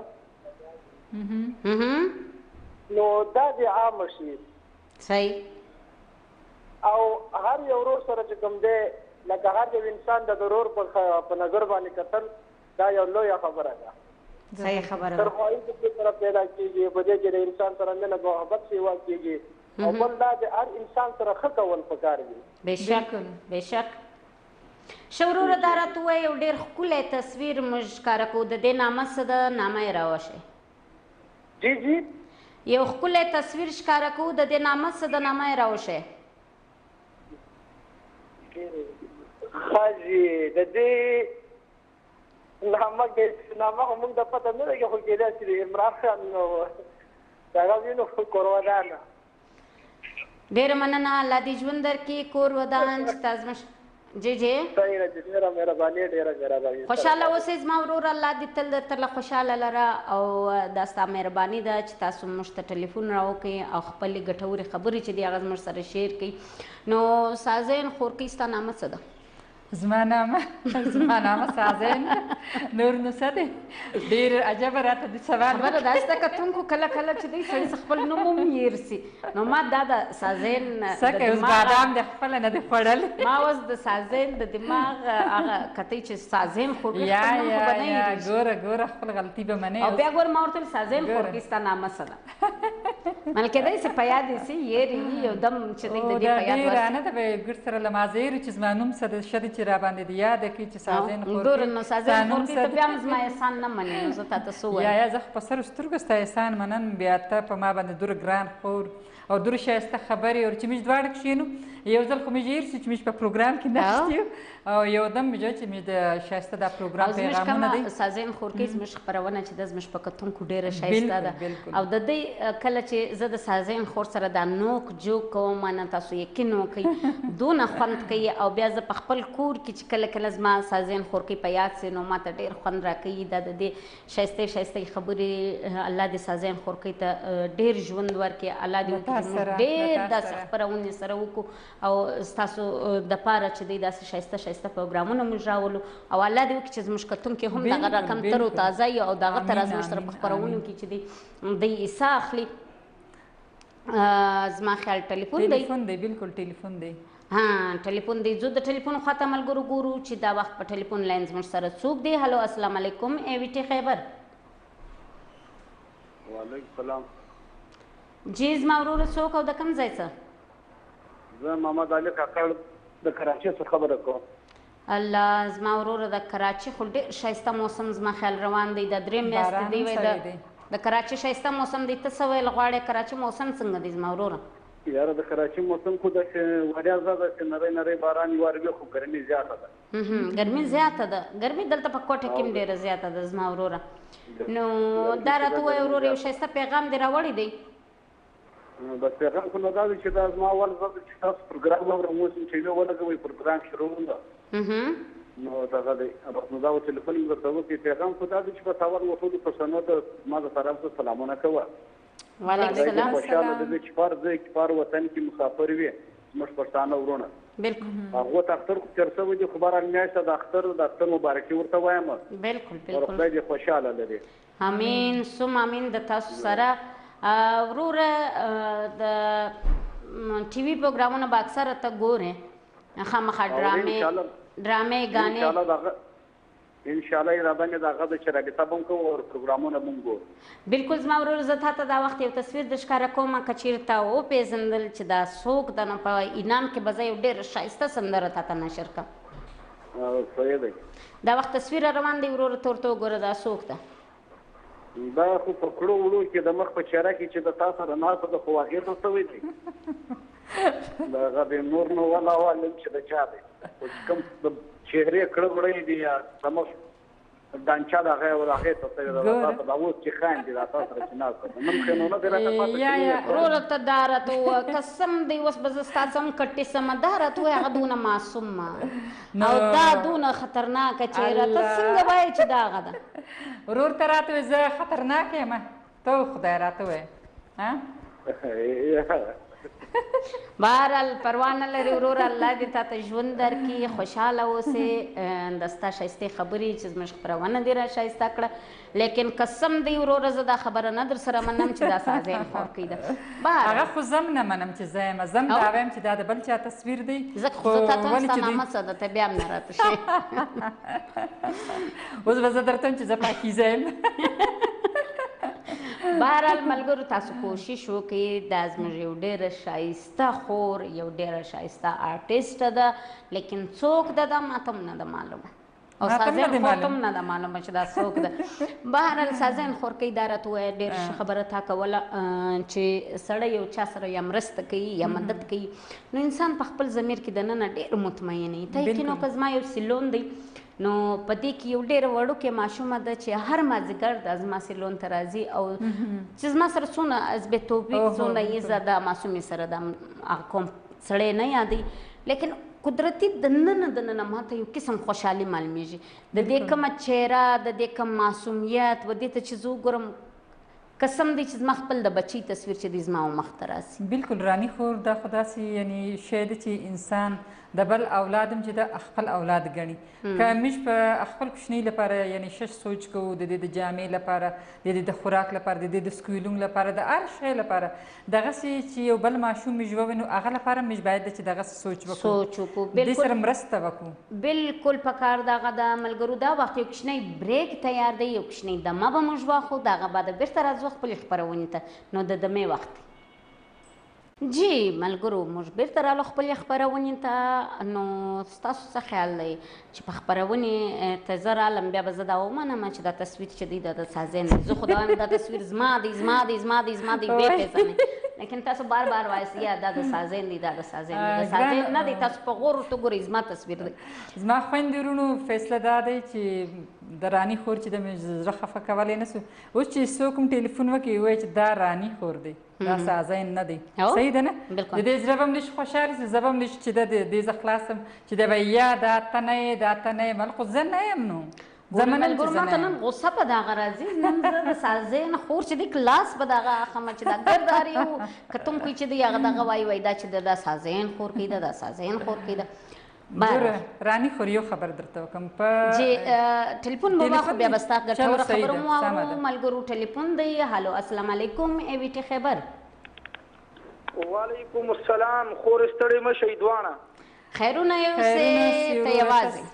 نه، نو دا دې عامه شي. صحیح. او هر یو ورور سره چې کوم دی، لکه هر یو انسان د ورور په نظر باندې کتل، دا یو لویه خبره ده. صحیح خبره ده. ترخواهي د دې سره پیدا کېږي، په دې کې د انسان سره مینه محبت سیوا کېږي. او بل دا د هر انسان سره ښه کول پکار دي. بېشک بېشک. ښه وروره دا راته ووایه، یو ډېر ښکلی تصویر موږ ښکاره کوو، د دې نامه څه ده؟ نامه یې راوښی. جی جی یو ښکلی تصویر ښکاره کوو، د دې نامه څه ده؟ نامه یې راوښی. ښه جي، د دې نامه خو موږ ته پته نه لګي، خو کېدای شي د عمران خان د هغه وینو کور ودانه. ډېره مننه، الله دې ژوند درکړي. کور ودان چې تا زموږ جی جی ډېره مهرباني، ډېره مهرباني. خوشحاله اوسئ زما وروره، الله دې تل درته له خوشحاله لره. او دا ستا مهرباني ده چې تاسو موږ ته ټلیفون راوکړئ او خپلې ګټورې خبرې چې دي هغه زموږ سره شیر کړئ. نو سازین خورکۍ ستا نامه څه ده؟ زما نامه سازین نور نو څه دی؟ ډېر عجبه راته د سوال خبره داسې ده کتونکو کله کله چې دی سړي څه خپل نوم هم هېر سي. نو ما دا د سازین څه کوي؟ اوس بادام د خپله نه دی خوړلی. ما اوس د سازین د دماغ هغه کتی چې سازین خورکۍ یا ګوره خپل غلطي به منې. او بیا ګوره ما ورته ویل سازین خورکۍ ستا نامه څه ده؟ مل کېدای سي په یاد یې سي، هېر یو دم چې دی د دې په یاد ورسي. ډېر نه ده به ګډ سره له مازیرو چې زما نوم څه ده ښه دی چې را باندې د یاده کړي چې سازین خورکۍ. ګوره نو سازین خورکۍ ته بیا هم زما احسان نه منې. نو زه تاته څه ووایم؟ یا زه خو په سرو سترګو ستا احسان منم، بیا ته په ما باندې دوره ګران خور او دوره ښایسته خبرې. او چې موږ دواړه کښېنو یو ځل خو موږ هېر شو چې موږ په پروګرام کې ناست یو، او یو دم موږ چې موږ د ښایسته دا پروګرام پیغامونه دی. سازین خورکۍ زموږ خپرونه چې ده زموږ په کتونکو ډېره ښایسته ده. او د دې کله چې زه د سازین خور سره دا نوک جوک کوم، نه تاسو یقین وکړئ دونه خوند کوي. او بیا زه په خپل کور کې چې کله کله زما سازین خورکۍ په یاد سي، نو ماته ډېر خوند راکوي. دا د دې ښایستې خبرې الله دې سازین خورکۍ ته ډېر ژوند ورکړي. الله دې وکړي زموږ ډېر داسې خپرونې سره وکړو او ستاسو دپاره چې دی داسې ښایسته پروګرامونه موږ راولو. او الله دې وکړي چې زموږ کتونکي هم دغه رقم تر و تازه وي او دغه تر زموږ سره په خپرونو کې چې دی حصه اخلي. زما خیال ټلیفون دی. بالکل ټلیفون دی. ټلیفون دی. زه د ټلیفون خواته ملګرو ګورو چې دا وخت په ټلیفون لاین زموږ سره څوک دی. هلو السلام علیکم AVT خیبر. وعلیکم السلام. جی زما وروره څوک او د کوم ځای څه؟ زه محمد علي کاکړ د کراچۍ څخه خبره کوم. الله زما وروره د کراچي خو ډېر ښایسته موسم زما خیال روان دی د 3 میاشتې دی وای د کراچي ښایسته موسم دی ته څه ویل غواړې کراچي موسم څنګه دی زما وروره یاره د کراچي موسم خو داسې وړیا زیاته چې نری نری باران واروي خو ګرمي زیاته ده ګرمي زیاته ده ګرمي دلته په کوټه کې هم ډېره زیاته ده زما وروره نو دا راته ووایه وروره یو ښایسته پیغام دې راوړی دی بس پیغام خو نو دا دی چې دا زما اول ځل چې تاسو پروګرام اورم اوس چې یو ولګوئ پروګرام شروع ده نو دغه دی نو دا و ټلیفون مې درته وکړي پیغام خو دا دی چې بس اول مو ټولو پښتنو ته زما د طرف څخه سلامونه کوه وعلیکم السلام خوشحاله دی چې پر ځای کې پر وطن کې مسافر وي زموږ پښتانه ورونه بالکل هغه ته اختر خو تېر شوی دی خو بهرحال میاشته د اختر مبارکي ورته وایم بالکل بالکل خدای دې خوشحاله لري امین ثم امین د تاسو سره وروره د ټي وي پروګرامونه به اکثره ته ګورې خامخا ډرامې غانې ان شاء الله اراده مې دا غږ چې رابطه به کوم او پروګرامونه به ګورو بالکل زما ورور زه تاته دا وخت یو تصویر د ښکاره کوم که چېرته وپېژندل چې دا څوک ده نو په انعام کې به زه یو ډېره ښایسته سندره تاته نشر کړم صحیح دی دا وخت تصویر روان دی وروره ته ورته وګوره دا څوک ده دا خو په کړو وړو کې د مخ په چهره کې چې د تا سره ناسته ده خو هغې ته شوی دی د هغه د نور نو والله عالم چې د چا دی خو چې کوم د چهرې کړه وړی دي یا زموږ دانچا د هغې ته شوی ده تاسو دا اوس چې خاندي دا تا سره چې ناسته ده نن خینونه دې راته پاته وروره ته دا راته ووایه قسم دی اوس به زه ستا څه هم کټې سمه دا راته ووایه هغه دونه معصوم او دا دونه خطرناکه چهره ته څنګه وایې چې دا هغه ده ورور ته راته وایي زه خطرناک یم ته خدای راته وایه بهرحال پروا نه لري وروره الله دې تا ته ژوند درکړي خوشحاله اوسې د ستا ښایستې خبرې چې زموږ خپرونه دې را ښایسته کړه لیکن قسم دی وروره زه دا خبره نه در سره منم چې دا سازین خورکۍ ده هغه خو زه هم نه منم چې زه یم زه هم دا وایم چې دا د بل چا تصویر دی زه تا ته هم ستا نامه څه ده ته بیا هم نه راته شي اوس به زه درته وایم چې زه پاکیزه یم بهرحال ملګرو تاسو کوشش وکړئ دا زموږ یو ډېره ښایسته خور یو ډېره ښایسته آرټسټه ده لیکن څوک ده دا ماته هم نه ده معلومه او سازین خور ته هم نه ده معلومه چې دا څوک ده بهرحال سازین خورکۍ دا راته ووایه ډېره ښه خبره تا کوله چې سړی یو چا سره یا مرسته کوي یا مدد کوي نو انسان په خپل ضمیر کې دننه ډېر مطمئن وي ته یقین وکړه زما یو سیلون دی نو په دې کې یو ډېره وړوکې ماشومه ده چې هر مازدیګر د زما سیلون ته راځي او چې زما سره څونه حسب توفیق څونه ایزه ده ماسومې سره د کوم سړی نه یادوي لیکن قدرتي دننه ماته یو قسم خوشحالي معلومیږي د دې کومه چهره د دې کوم معصومیت و دې ته چې زه وګورم قسم دی چې زما خپل د بچی تصویر چې دی زما مخ ته راسي بالکل رانی خور دا خو داسې یعنی شی دی چې انسان د بل اولاد هم چې د خپل اولاد ګڼي که موږ په خپل کوچني لپاره یعنی ښه سوچ کوو د دې د جامې لپاره د دې د خوراک لپاره د دې د سکولونګ لپاره د هر شی لپاره دغسې چې یو بل ماشوم موږ ووینو هغه لپاره موږ باید چې دغسې سوچ وکړو دې سره مرسته وکړو بالکل پکار دغه د ملګرو دا وخت یو کوچنی بریک تیار دی یو کوچنی دمه به موږ واخلو د هغه بعد بیرته راځو خپلې خپرونې ته نو د دمې وخت جی ملګرو موږ بیرته رالو خپلې خپرونې ته نو ستاسو څه خیال دی چې په خپرونې ته زه رالم بیا به زه دا ومنم چې دا تصویر چې دی دا د سازین دی زه خو دا وایم دا تصویر زما دی ویې پېژنئ لیکن تاسو بار بار وایئ یا دا د سازین دی دا د سازین دی د سازین نه دی تاسو په غور ورته ګورئ زما تصویر دی زما خویندې وروڼو فیصله دا دی چې د رانی خور چې د مې زړه خفه کولی نه سو اوس چې څوک هم ټلیفون وکړي ووایي چې دا رانی خور دی دا سازین نه دی صحیح ده نه د دې زړه به هم لږ خوشحاله شي زه به هم لږ چې ده د دې زه خلاصم چې دی به یا دا ته نه یې دا ته نه یې مل خو زه نه یم نو زه منم چې ما ته نن غصه په دغه راځي نن زه د سازین خور چې دی کلاس په دغه اخمه چې دا ګرداري و که تم کوی چې دی هغه دغه وایي دا چې دا سازین خور کوي دا سازین خور کوي دا رانی خور یو خبر درته وکم په جی ټلیفون به واخلو بیا به ستا ګټوره خبره مو واورو ملګرو ټلیفون دی هلو السلام علیکم ای وی ټي خیبر وعلیکم السلام خور ستړی مه شئ دواړه خیرونه یوسې ته یوازې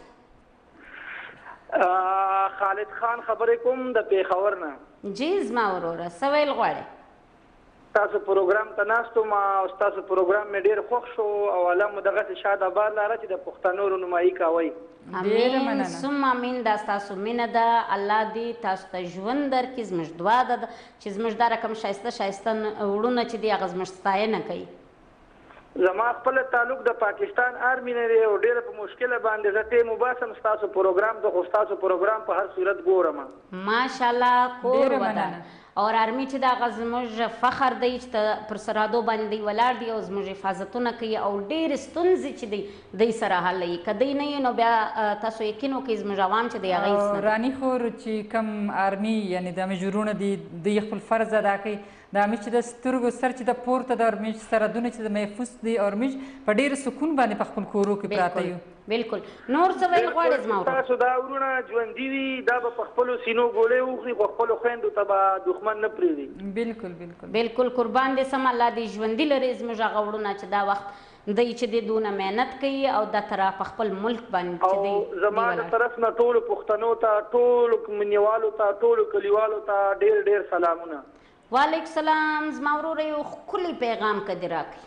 خالد خان خبرې کوم د پېښور نه جی زما وروره څه ویل غواړې تاسو پروګرام ته ناست وم او ستاسو پروګرام مې ډېر خوښ شو او الله مو دغسې شاد آباد لاره چې د پښتنو رونمایي کوئ. امین ثم امین. دا ستاسو مینه ده. الله دې تاسو ته ژوند درکړي. زموږ دعا ده چې زموږ دا رقم ښایسته ښایسته وړونه چې دي هغه زموږ ستاینه کوي. زما خپل تعلق د پاکستان آرمي نه دی او ډېره په مشکله باندې زه ټیم وباسم ستاسو پروګرام ته، خو ستاسو پروګرام په هر صورت ګورم. ماشاءالله کور ودان او آرمي چې دا هغه زموږ فخر دی چې پر سرحدو باندې ولاړ دي او زموږ حفاظتونه کوي او ډېرې ستونزې چې دی دوی سره حلوي. که دوی نه وي نو بیا تاسو یقین وکړئ زموږ عوام چې دی هغه هېڅ نه. راني خور چې کوم آرمي یعنې دا مجرونه دي دوی خپل فرض ادا کوي. دا همیش چې د سترګو سر چې د پورته د همیش سرحدونه چې د محفوظ دي او همیش په ډېر سکون باندې په خپل کورو کې پراته یو. بالکل. نور څه ویل غواړې زما ورور؟ تاسو دا ورونه ژوندي وي دا به په خپلو سینو ګولۍ وخوري خو خپلو خویندو ته به دښمن نه پرېږدي. بالکل بالکل بالکل. قربان دې سم. الله دې ژوندي لري زموږ هغه ورونه چې دا وخت دی چې دی دونه محنت کوي او دا تر په خپل ملک باندې چې دی. او زما د طرف نه ټولو پښتنو ته، ټولو مینوالو ته، ټولو کلیوالو ته ډېر ډېر سلامونه. وعلیکم سلام. زما ورور یو ښکلی پیغام که دې راکړي.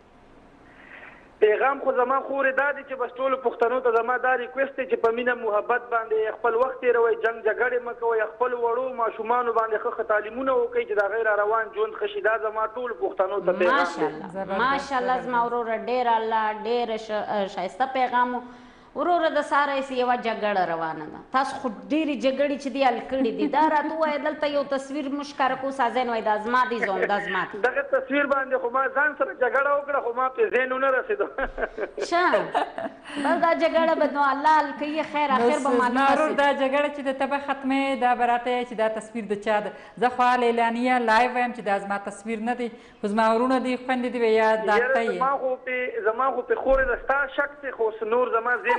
پیغام خو زما خورې دا دی چې بس ټولو پښتنو ته زما دا ریکویسټ دی چې په مینه محبت باندې خپل وخت تېروئ، جنګ جګړې مه کوئ، خپل وړو ماشومانو باندې ښه تعلیمونه وکړئ چې د هغې را روان ژوند ښه شي. دا زما ټولو پښتنو ته پیغام دی. ماشاءالله زما وروره ډېر الله ډېر ښایسته پیغام. وروره د ساره یې یوه جګړه روانه ده. تاسو خو ډېرې جګړې چې دي حل کړي دي. دا راته ووایه دلته یو تصویر موږ ښکاره کړو سازین وایي دا زما دی زه هم دا زما دی. دغه تصویر باندې خو ما ځان سره جګړه وکړه خو ما پرې ذهن ونه رسېدو. ښه بس دا جګړه به نو الله حل کوي. خیر اخر به معلومه شي. دا جګړه چې د ته به ختمې دا به راته چې دا تصویر د چا ده. زه خو حال اعلانیه لایو وایم چې دا زما تصویر نه دی خو زما ورونه دي خویندې دي یا دا ته یې. زما خو پې خورې د ستا شک دی خو نور زما ذهن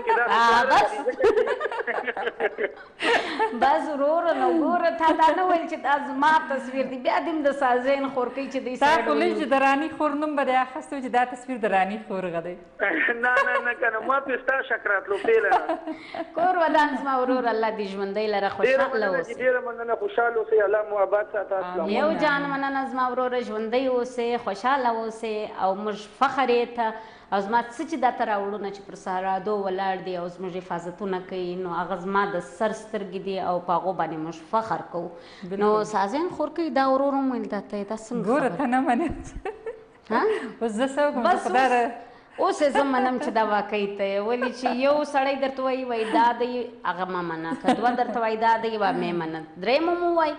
بس وروره نو ګوره تا دا نه ویل چې دا زما تصویر دی بیا دې د سازین خورکۍ چې دی تا خو لږ چې د راني خور نوم به دې اخیستی و چې دا تصویر د راني خورغه دی. نه نه نه که نه ما پې ستا شک راتلو پېله کور ودان زما ورور الله دې ژوندی لره خوشحاله اوسې. ډېره مننه خوشحاله اوسئ الله مو آباد ساته. یو جان مننه زما وروره ژوندی اوسې خوشحاله اوسې او موږ فخر یې ته او زما څه چې دا ته راوړونه چې پر سرحدو ولاړ دي او زموږ حفاظتونه کوي نو هغه زما د سر سترګې دي او په هغو باندې موږ فخر کوو. نو سازین خورکۍ دا ورور هم ویل دا ته دا څنګه ګوره ته نه منې اوس زه څه وکړم بس اوس یې زه منم چې دا واقعي ته ولې چې یو سړی درته وایي دا دی هغه مه منه، که دوه درته وایي دا دی مې منه، درېیم هم ووایي.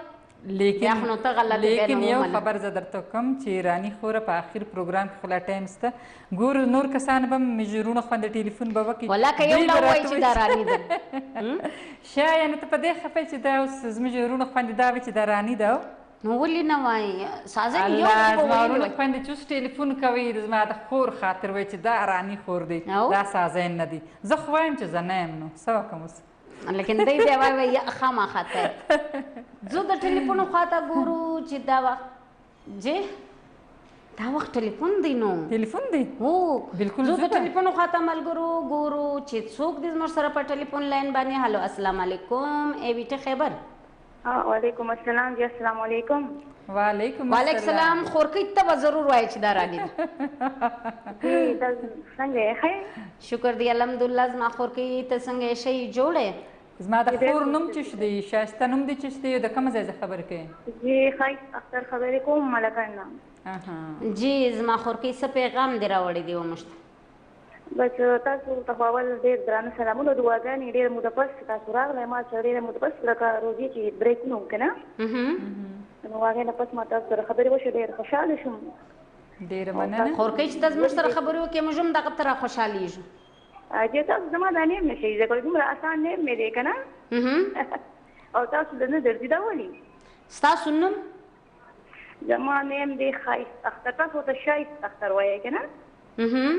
لیکن یو خبر زه درته کوم چې راني خوره په آخر پروګرام کې خو لا ټایم شته. ګورو نور کسان به مجرونه خوند ټلیفون به وکړي والله که یو نه ووایي چې دا راني ده شاید ته په دې خفه چې دا اوس زموږ ورونه خوند دا وي چې دا راني ده نو ولې نه وایي سازن یو زما ورونه خوند چې اوس ټلیفون کوي زما د خور خاطر وایي چې دا راني خور دی دا سازین نه دی. زه خو وایم چې زه نه یم نو څه وکړم اوس لیکن دی بیا وایي خامخا ته زه د ټلیفون خواته ګورو چې دا وخت جی دا وخت ټلیفون دی نو ټلیفون دی هو بالکل زه د ټلیفون خواته ملګرو ګورو چې څوک دی زموږ سره په ټلیفون لاین باندې. هلو السلام علیکم ای ویټه خیبر. وعلیکم السلام جی السلام علیکم. وعلیکم السلام. خورکۍ ته به ضرور وایي چې دا راني ده. څنګه یې ښه؟ شکر دی الحمدلله. زما خورکۍ ته څنګه یې ښه یې جوړ زما د خور نوم چې دی ښایسته نوم دی چې د کومه ځای څخه خبرې کوې؟ جی ښایست اختر خبرې کوم ملکه. جی زما خورکۍ څه پیغام دې راوړی دی وموږ ته؟ بس تاسو ته خو اول ډېر درانه سلامونه دعاګانې ډېر موده پس تاسو راغلی ما سره ډېره موده پس لکه روزي چې بریکونه وم که نه نو هغې نه پس ما تاسو سره خبرې وشوې ډېر خوشحاله شوم. ډېره مننه. خورکۍ چې ته زموږ سره خبرې وکړې موږ هم دغه ته را خوشحالېږو. چې تاسو زما دا نیم نه شئ زده کړی دومره اسان نیم مې دی که نه او تاسو د نه درځي دا ولې ستاسو نوم؟ زما نیم دی ښایست اختر. تاسو ته شایست اختر وایئ که نه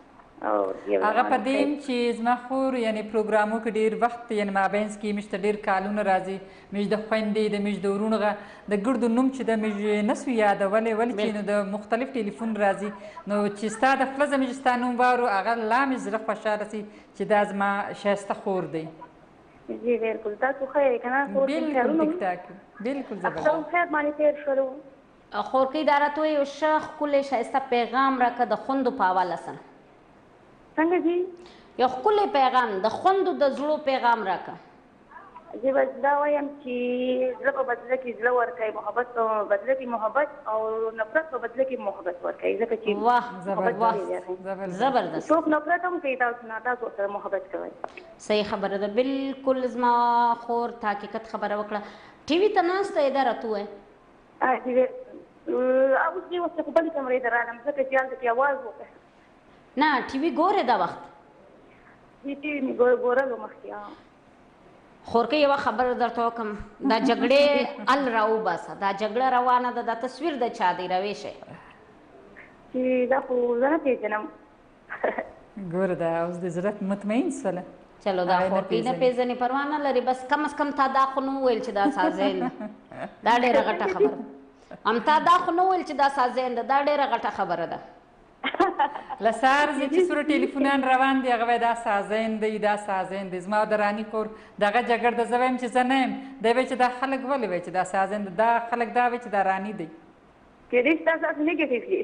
هغه په دې چې زما خور یعنې پروګرامو کې ډېر وخت یعنې مابینځ کې موږ ته ډېر کالونه راځي موږ د خویندې د موږ د ورونو د ګردو نوم چې د موږ نه سو یادولی ولې چې نو د مختلف ټلیفون راځي نو چې ستا د خپله موږ ستا نوم واورو هغه لا مې زړه خوشحاله سي چې دا زما ښایسته خور دی. جی بالکل تاسو ښه یې که نه؟ بالکل ټیک ټاک بالکل زبردست. خیر باندې تېر شولو خورکۍ دا راته وایي یو ښه ښکلی ښایسته پیغام راکړه د خوندو په حواله سره. څنګه جی؟ یو ښکلی پیغام د خوندو د زړو پیغام راکړه. زه بس دا وایم چې زړه په بدله کې زړه ورکوي، محبت په بدله کې محبت او نفرت په بدله کې محبت ورکوي، ځکه چې واه زبردست څوک نفرت هم کوي تاسو نه، تاسو سره محبت کوئ. صحیح خبره ده، بالکل زما خور ته حقیقت خبره وکړه. ټي وي ته ناسته یې دا راته ووایه. اوس دې وخت خو بلې کمرې ته راغلم ځکه چې هلته کې اواز وکړه. نه ټي وي ګورې دا وخت؟ ټي وي مې ګورلو مخکې. خورکۍ یوه خبره درته وکړم، دا جګړې ال راوباسه، دا جګړه روانه ده، دا تصویر د چا دی راویښی؟ چې دا خو زه نه پېژنم. ګوره دا اوس د زړه مطمئن شوله. چلو دا خورکۍ نه پېژنې پروا نه لري، بس کم از کم تا دا خو نه وویل چې دا سازین ده، دا ډېره غټه خبره ده. هم تا دا خو نه وویل چې دا سازین ده، دا ډېره غټه خبره ده. له سهار زه چې څومره ټلیفونان روان دي هغه وایي دا سازین دی دا سازین دی. زما د راني کور دغه جګړ ده، زه وایم چې زه نه یم، دی وایي چې دا خلک ولې وایي چې دا سازین دی، دا خلک دا وایي چې دا راني دی. کېدای شي تاسو هسې نګېټیو شي.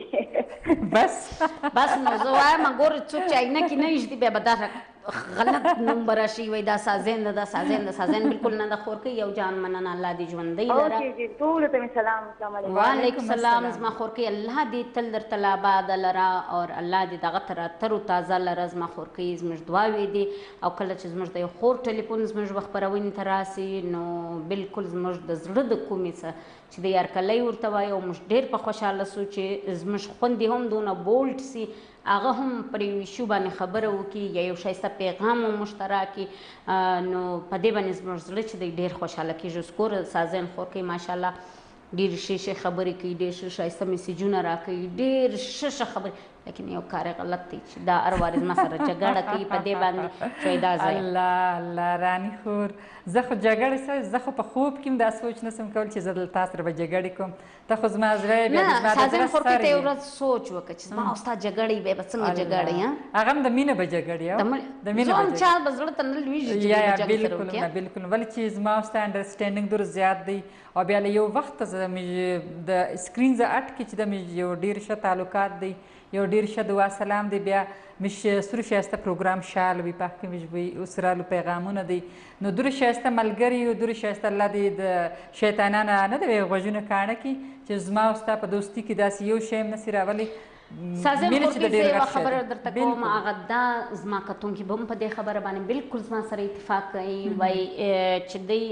بس نو زه وایم ګوره څوک چې عینکې نه ایږدي بیا به دا غلط نوم به راشي وایي دا سازین ده دا سازین ده. سازین بالکل نه ده خورکۍ. یو جان مننه، الله دې ژوندۍ لره. ټولو ته مې سلام. السلام علیکم. وعلیکم السلام. زما خورکۍ الله دې تل درته لا آباده لره او الله دې دغه ته راتر و تازه لره. زما خورکۍ زموږ دعاوې دي او کله چې زموږ د یو خور ټلیفون زموږ به خپرونې ته راسي نو بالکل زموږ د زړه د کومې څه چې د یارکلۍ ورته وایي او موږ ډېر په خوشحاله سو چې زموږ خوندې هم دونه بولډ سي، هغه هم پر یو ایشو باندې خبره وکړي یا یو ښایسته پیغام مو موږ ته راکړي، نو په دې باندې زموږ زړه چې دی ډېر خوشحاله کېږي. اوس ګوره سازین خورکۍ ماشاءالله ډېرې ښې خبرې کوي، ډېر ښایسته میسیجونه راکوي، ډېر ښه خبرې، لیکن یو کار یې غلط دی چې دا هر وارې زما سره جګړه کوي په دې باندې چې دا ځای. الله الله راني خور، زه خو جګړې سره زه خو په خوب کې هم دا سوچ نسم کولی چې زه دلته تا سره به جګړې کوم. ته خو زما زړه یې بیا د زما د زړه سازین خورکۍ ته یو ورځ سوچ وکړه چې زما او ستا جګړې بیا به څنګه جګړې هغه هم د مینه به جګړې د مینه زه هم چا به زړه ته نه لوېږي چې بالکل نه بالکل. ولې چې زما او ستا انډرسټینډینګ دور زیات دی او بیا له یو وخته زه د سکرین زه اټ کې چې د مې یو ډېر ښه تعلقات دی، یو ډېر ښه دعا سلام دی، بیا مش سور ښایسته پروګرام شال وي په کې مش وي اسرالو پیغامونه دی، نو دوره ښایسته ملګري او دوره ښایسته الله دې د شیطانانو نه د غوږونه کاڼه کړي چې زما او ستا په دوستي کې داسې یو شی هم نسي راولی. سازین خورکۍ زه یوه خبره درته کوم، هغه دا زما کتونکي به هم په دې خبره باندې بالکل زما سره اتفاق کوي، وایي چې دی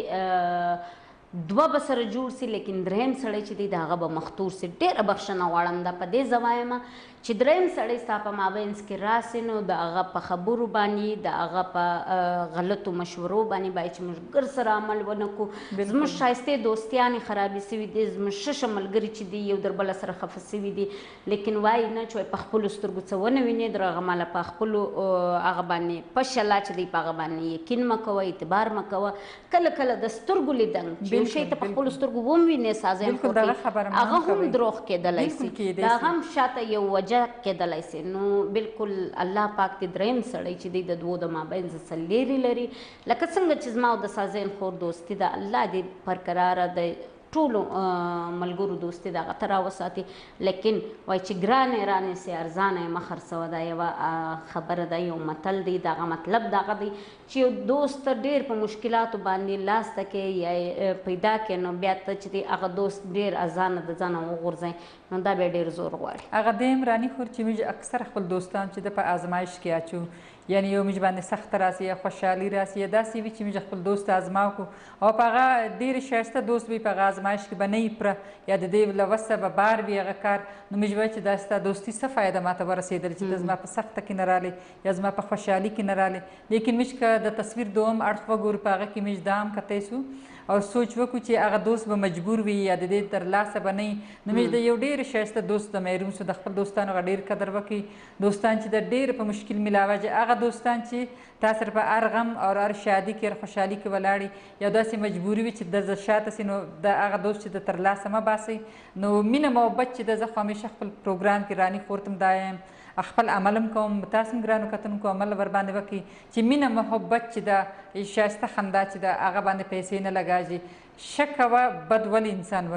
دوه به سره جوړ سي لیکن دریم سړی چې دی د هغه به مختور سي. ډېره بخښنه غواړم دا په دې زه وایم چې دریم سړی ستا په مابینځ کې راسي نو د هغه په خبرو باندې د هغه په غلطو مشورو باندې باید چې موږ ګر سره عمل ونه کړو. زموږ ښایستې دوستیانې خرابې سوي دي، زموږ ښه ملګري چې دي یو در بله سره خفه سوي دي، لیکن وایي نه چې په خپلو سترګو څه ونه وینې در هغه ماله په خپلو هغه باندې پش الله چې دی په هغه باندې یقین مه کوه، اعتبار مه کوه. کله کله د سترګو لیدنګ چې یو شی ته په خپلو سترګو ووینې سازین خورکۍ هغه هم دروغ کېدلی سي، دا هم شاته یو وجه کېدلی سي. نو بالکل الله پاک دې دریم سړی چې دی د دوو د مابینځ څه لرې لري، لکه څنګه چې زما او د سازین خور دوستي ده الله دې برقراره د ټولو ملګرو دوستي دغه ته راوساتي. لیکن وایي چې ګرانې رانې سي ارزانه یې مه خرڅوه، دا یوه خبره ده، یو متل دی، دغه مطلب دغه دی چې یو دوست ته ډېر په مشکلاتو باندې لاسته کې یا پیدا کې نو بیا ته چې دی هغه دوست ډېر ازانه د ځانه وغورځوي نو دا بیا ډېر زور غواړي. هغه دیم راني خور چې موږ اکثر خپل دوستان چې د په آزمایش کې اچو، یعنی یو موږ باندې سخته راسي یا خوشحالي راسي یا داسې وي چې موږ خپل دوست ازماو کړو او په هغه ډېر ښایسته دوست وي په هغه ازمایش کې به نه یې پوره یا د دې له وسه به بار وي هغه کار، نو موږ وایو چې دا ستا دوستي څه فایده ماته ورسېدل چې ته زما په سخته کې نه رالی یا زما په خوشحالي کې نه رالی. لیکن موږ که د تصویر دوم اړخ وګورو په هغه کې موږ دا هم کتی سو او سوچ وکړو چې هغه دوست به مجبور وي یا د دې تر لاسه به نه وي، نو موږ د یو ډېر ښایسته دوست د محروم سو، د خپل دوستانو هغه ډېر قدر وکړي. دوستان چې د ډېر په مشکل ملاوجه هغه دوستان چې تا سره په هر غم او هر شادي کې هر خوشحالي کې ولاړي یا داسې مجبوري وي چې د زه شاته سي، نو د هغه دوست چې د تر لاسه مه باسئ. نو مینه محبت چې د زه خو همیشه خپل پروګرام کې راني خور ته هم دا یم، خپل عمل هم کوم، تاسو هم ګرانو کتونکو عمل ورباندې وکړئ چې مینه محبت چې ده ښایسته خندا چې ده هغه باندې پیسې نه لګاږي. ښه کوه بد ولې انسان وکړي،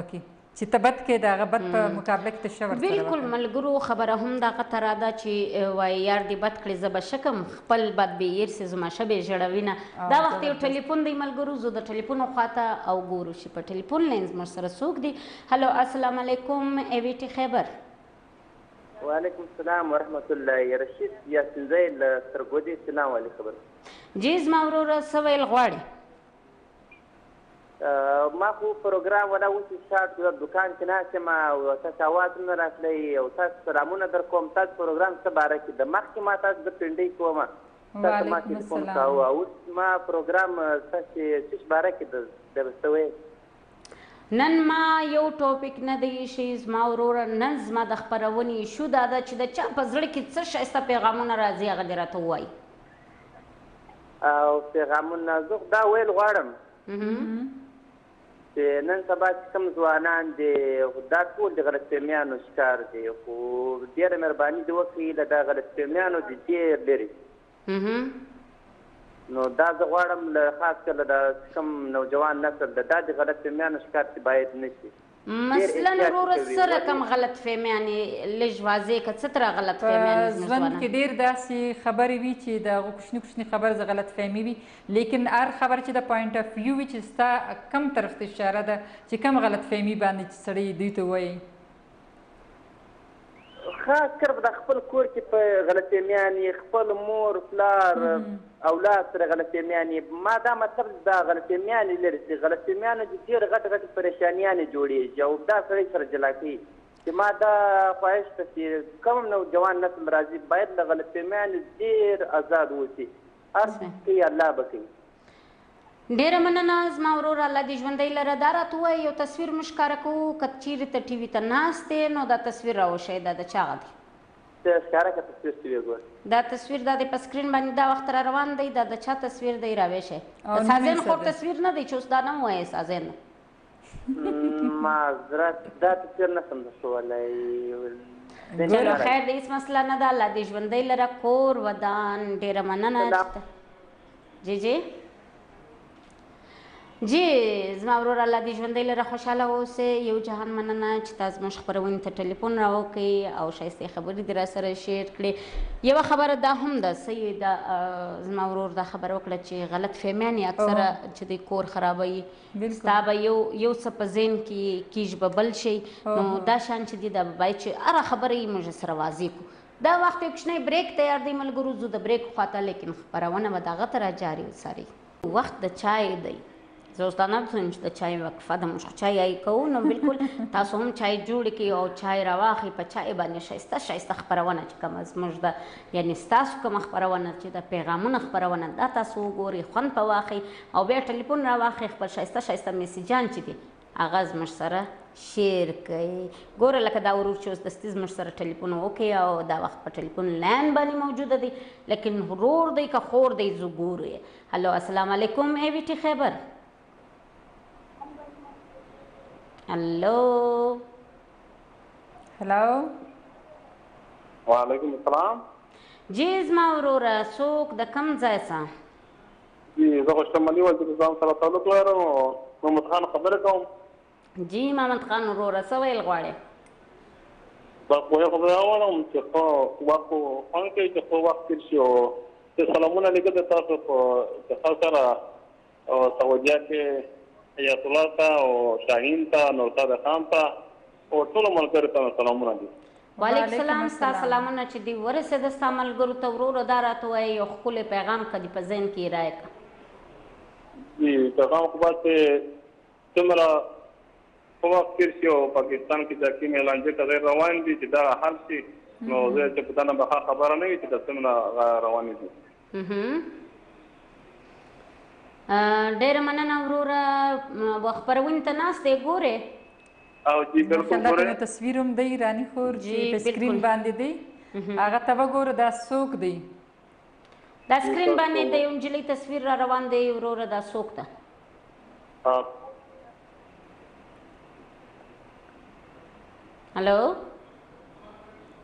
چې ته بد کې د هغه بد په مقابله کې ته ښه ورسره بالکل ملګرو خبره هم دغه تره ده چې وایي یار دې بد کړې زه به ښه کړم خپل بد بې ایرسې زما ښه بې ژړوي نه دا وخت یو ټلیفون دی ملګرو زه د ټلیفون خواته او ګورو چې په ټلیفون لینز موږ سره څوک دي هلو السلام علیکم ایویټي خیبر وعلیکم السلام ورحمت الله رشید یاسینزی له سرګودي سلام علیکم خبر جی زما وروره څه ویل غواړې ما خو پروګرام ولا اوس سټارټ کړ دکان کې ناست یم او تاسو اواز نه راتلی او تاسو سلامونه در کوم تاسو پروګرام څه باره کې د مخکې ما تاسو د پنډۍ کوم تاسو ما ټلیفون کاوه اوس ما پروګرام تاسو څه باره کې درسوي نن ما یو ټاپک نه دی شي زما وروره نن زما د خپرونې ایشو دا ده چې د چا په زړه کې څه ښایسته پیغامونه راځي هغه دې راته ووایي او پیغامونه زه دا ویل غواړم چې نن سبا چې کوم ځوانان دي دا ټول د غلطفهمیانو ښکار دي خو ډېره مهرباني دې وکړي له دا غلطفهمیانو دې ډېر لرې نو دا زه غواړم له خاص کر د کوم نوجوان نسل د دا د غلطفهمیانو ښکار چې باید نه شي مثلا وروره څه رقم غلطفهمیانې لږ واضح که څه تره غلطفهمیانې ژوند کې ډېر داسې خبرې وي چې د هغو کوچني کوچني خبرې د غلطفهمي وي لیکن هر خبر چې د پوینټ اف ویو وي چې ستا کم طرف ته اشاره ده چې کم غلطفهمي باندې چې سړی دوی ته وایي خاص کر د خپل کور کې په غلطفهمیانې خپل مور پلار اولاد سره غلطفهمیانې ما دا مطلب دا غلطفهمیانې لري چې غلطفهمیانو چې ډېرې غټې غټې پریشانیانې جوړېږي او دا سړی سره جلا کوي چې ما دا خواهش ته چې کوم نوجوان نسل راځي باید له غلطفهمیانو ډېر آزاد اوسي هر څه کوي الله به کوي ډیره مننه زما وروره الله دې ژوندی لره دا راته ووایي یو تصویر موږ ښکاره کوو که چیرې ته ټي وي ته ناست دی نو دا تصویر راوښیي دا د چا هغه دی دا تصویر دا د په سکرین باندې دا وخت را روان دی دا د چا تصویر دی راویښی د سازین خور تصویر نه دی چې اوس دا نه ووایې سازین معذرت دا تصویر نه سم درښولی چلو خیر د هېڅ مسله نه ده الله دې ژوندی لره کور ودان ډیره مننه جی جی جی زما ورور الله دې ژوندی لره خوشحاله اوسئ یو جهان مننه چې تا زموږ خپرونې ته ټلیفون راوکړئ او ښایستې خبرې دې راسره شیر کړې یوه خبره دا هم ده صحیح ده زما ورور دا خبره وکړه چې غلط فهمیانې اکثره چې د کور خرابوي ستا به یو څه په ذهن کې کیږي به بل شي نو دا شان چې دي دا به باید چې هره خبره یې موږ سره واضح کړو دا وخت یو کوچنی بریک تیار دی ملګرو زه د بریک خواته لیکن خپرونه به دغه ته را جاري وساري وخت د چای دی زه اوس دا نه پوهېږم چې د چای وقفه ده موږ چای یې کوو نو بالکل تاسو هم چای جوړ کړئ او چای راواخلئ په چای باندې ښایسته ښایسته خپرونه چې کومه زموږ د یعنې ستاسو کومه خپرونه چې د پیغامونه خپرونه دا تاسو وګورئ خوند په واخلئ او بیا ټلیفون راواخلئ خپل ښایسته ښایسته میسیجان چې دي هغه زموږ سره شیر کړئ ګوره لکه دا ورور چې اوس دستي زموږ سره ټلیفون وکړي او دا وخت په ټلیفون لاین باندې موجوده دی لیکن ورور دی که خور دی زه ګورئ هلو السلام علیکم ایویټي خیبر هلو وعلیکم السلام جی زما وروره څوک د کوم ځای څه جی زه خوشتملي وزیر نظام سره تعلق لرم محمد خان خبره کوم جی محمد خان وروره څه ویل غواړې دا خو یو خبره غواړم چې خو وخت خو خوند کوي چې خو وخت تېر شي او سلامونه لیکه د تاسو په اتفاق سره سعودیه کې حیات الله ته او شاهین ته نورصاد خان ته او ټولو ملګرو ته سلامونه دي وعلیکم السلام ستا سلامونه چې دي ورسېده ستا ملګرو ته وروره دا راته وایي یو ښکلی پیغام که دې په ذهن کې یې رایه کړه جی پیغام خو باید څومره په وخت تېر شي او پاکستان کې د اقلیم اعلانجې ته غیر روان دي چې دا حل شي نو زه چې په دا نه به ښه خبره نه وي چې دا څومره روانې دي ډېره مننه وروره خپرونې ته ناست یې ګورې او جی بالکل ګورې تصویر هم دی رانی خور چې په سکرین باندې دی هغه ته وګوره دا څوک دی دا سکرین باندې د یو نجلۍ تصویر را روان دی وروره دا څوک ده هلو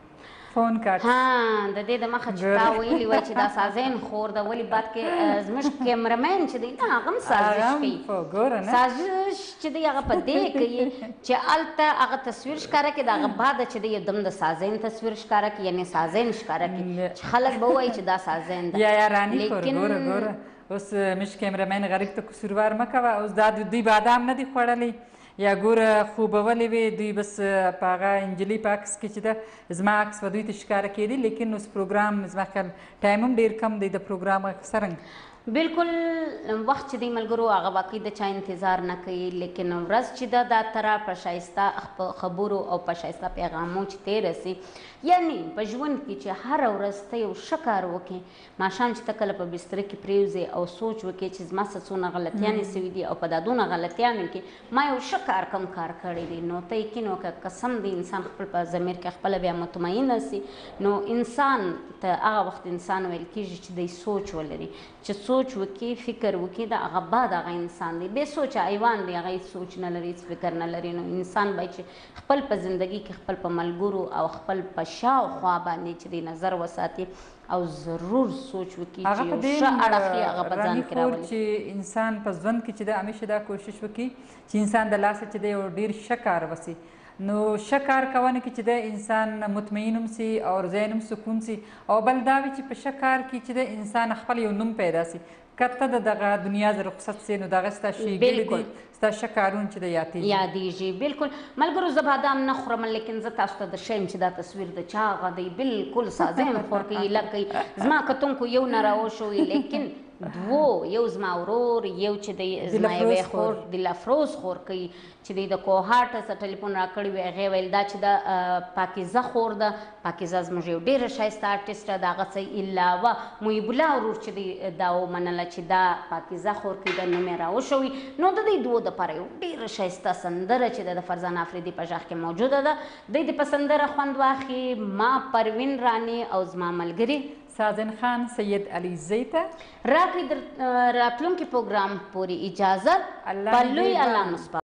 فون کارت ها د دې د مخه چې تا ویلي وای چې دا سازین خور ده ولې بعد کې زموږ کیمرمین چې دی نه هغه هم سازش کوي سازش چې دی هغه په دې کوي چې هلته هغه تصویر ښکاره کړي د هغه بعد چې دی یو دم د سازین تصویر ښکاره کړي یعنې سازین ښکاره کړي چې خلک به ووایي چې دا سازین ده یا راني خور ګوره اوس مش کیمرمین غریب ته قصوروار مه کوه اوس دا دوی بادام نه دي خوړلی یا ګوره خوبولې وې دوی بس په هغه نجلۍ په عکس کې چې ده زما عکس به دوی ته ښکاره کېدی لیکن اوس پروګرام زما خیال ټایم هم ډېر کم دی د پروګرام څرنګه بالکل وخت چې دی ملګرو هغه واقعي د چا انتظار نه کوي لیکن ورځ چې ده دا تره په ښایسته خبرو او په ښایسته پیغامو چې تېره سي یعنې په ژوند کې چې هره ورځ ته یو ښه کار وکړې ماښام چې ته کله په بستره کې پرېوځې او سوچ وکړې چې زما څه څونه غلطیانې سوي دي او په دا دونه غلطیانو کې ما یو ښه کار کم کار کړی دی نو ته یقین وکړه قسم دی انسان خپل په ضمیر کې خپله بیا مطمئنه سي نو انسان ته هغه وخت انسان ویل کېږي چې دی سوچ ولري چې سوچ وکړي فکر وکړي د هغه بعد هغه انسان دی بې سوچه حیوان دی هغه هېڅ سوچ نه لري هېڅ فکر نه لري نو انسان باید چې خپل په زندګي کې خپل په ملګرو او خپل په شاوخوا باندې چې دی نظر وساتي او ضرور سوچ وکړي چې یو ښه اړخ یې هغه په ځان کې راولي چې انسان په ژوند کې چې ده همیشه دا کوشش وکړي چې انسان د لاسه چې دی یو ډېر ښه کار وسي نو ښه کار کونه کې چې د انسان مطمئن هم سي او ذهن هم سکون سي او بل دا وي چې په ښه کار کې چې د انسان خپل یو نوم پیدا سي که ته د دغه دنیا ز رخصت سي نو دغه ستا ښېګړې دي ستا ښه کارونه چې د یادېږي بالکل ملګرو زه بادام نه خورم لیکن زه تاسو ته د ښیم چې دا تصویر د چا هغه دی بالکل سازیم خور کوي ایله کوي زما کتونکو یو نه راوشوي لیکن دوو یو زما ورور یو چې دی زما یوې خور دلافروز خور کوي چې دی د کوهاټ څه ټلیفون راکړی وي هغې ویل دا چې د پاکیزه خور ده پاکیزه زموږ یو ډېره ښایسته آرټسټه ده هغه څه علاوه محیب الله ورور چې دی دا ومنله چې دا پاکیزه خور کوي د نوم یې راوشوي نو د دوی دوو دپاره یو ډېره ښایسته سندره چې د فرزان افریدي په غږ کې موجوده ده دوی د په سندره خوند واخلي ما پروین راني او زما ملګري سازن خان سید علي زیته راکړئ د راتلونکي پروګرام پورې اجازت په لوی الله مو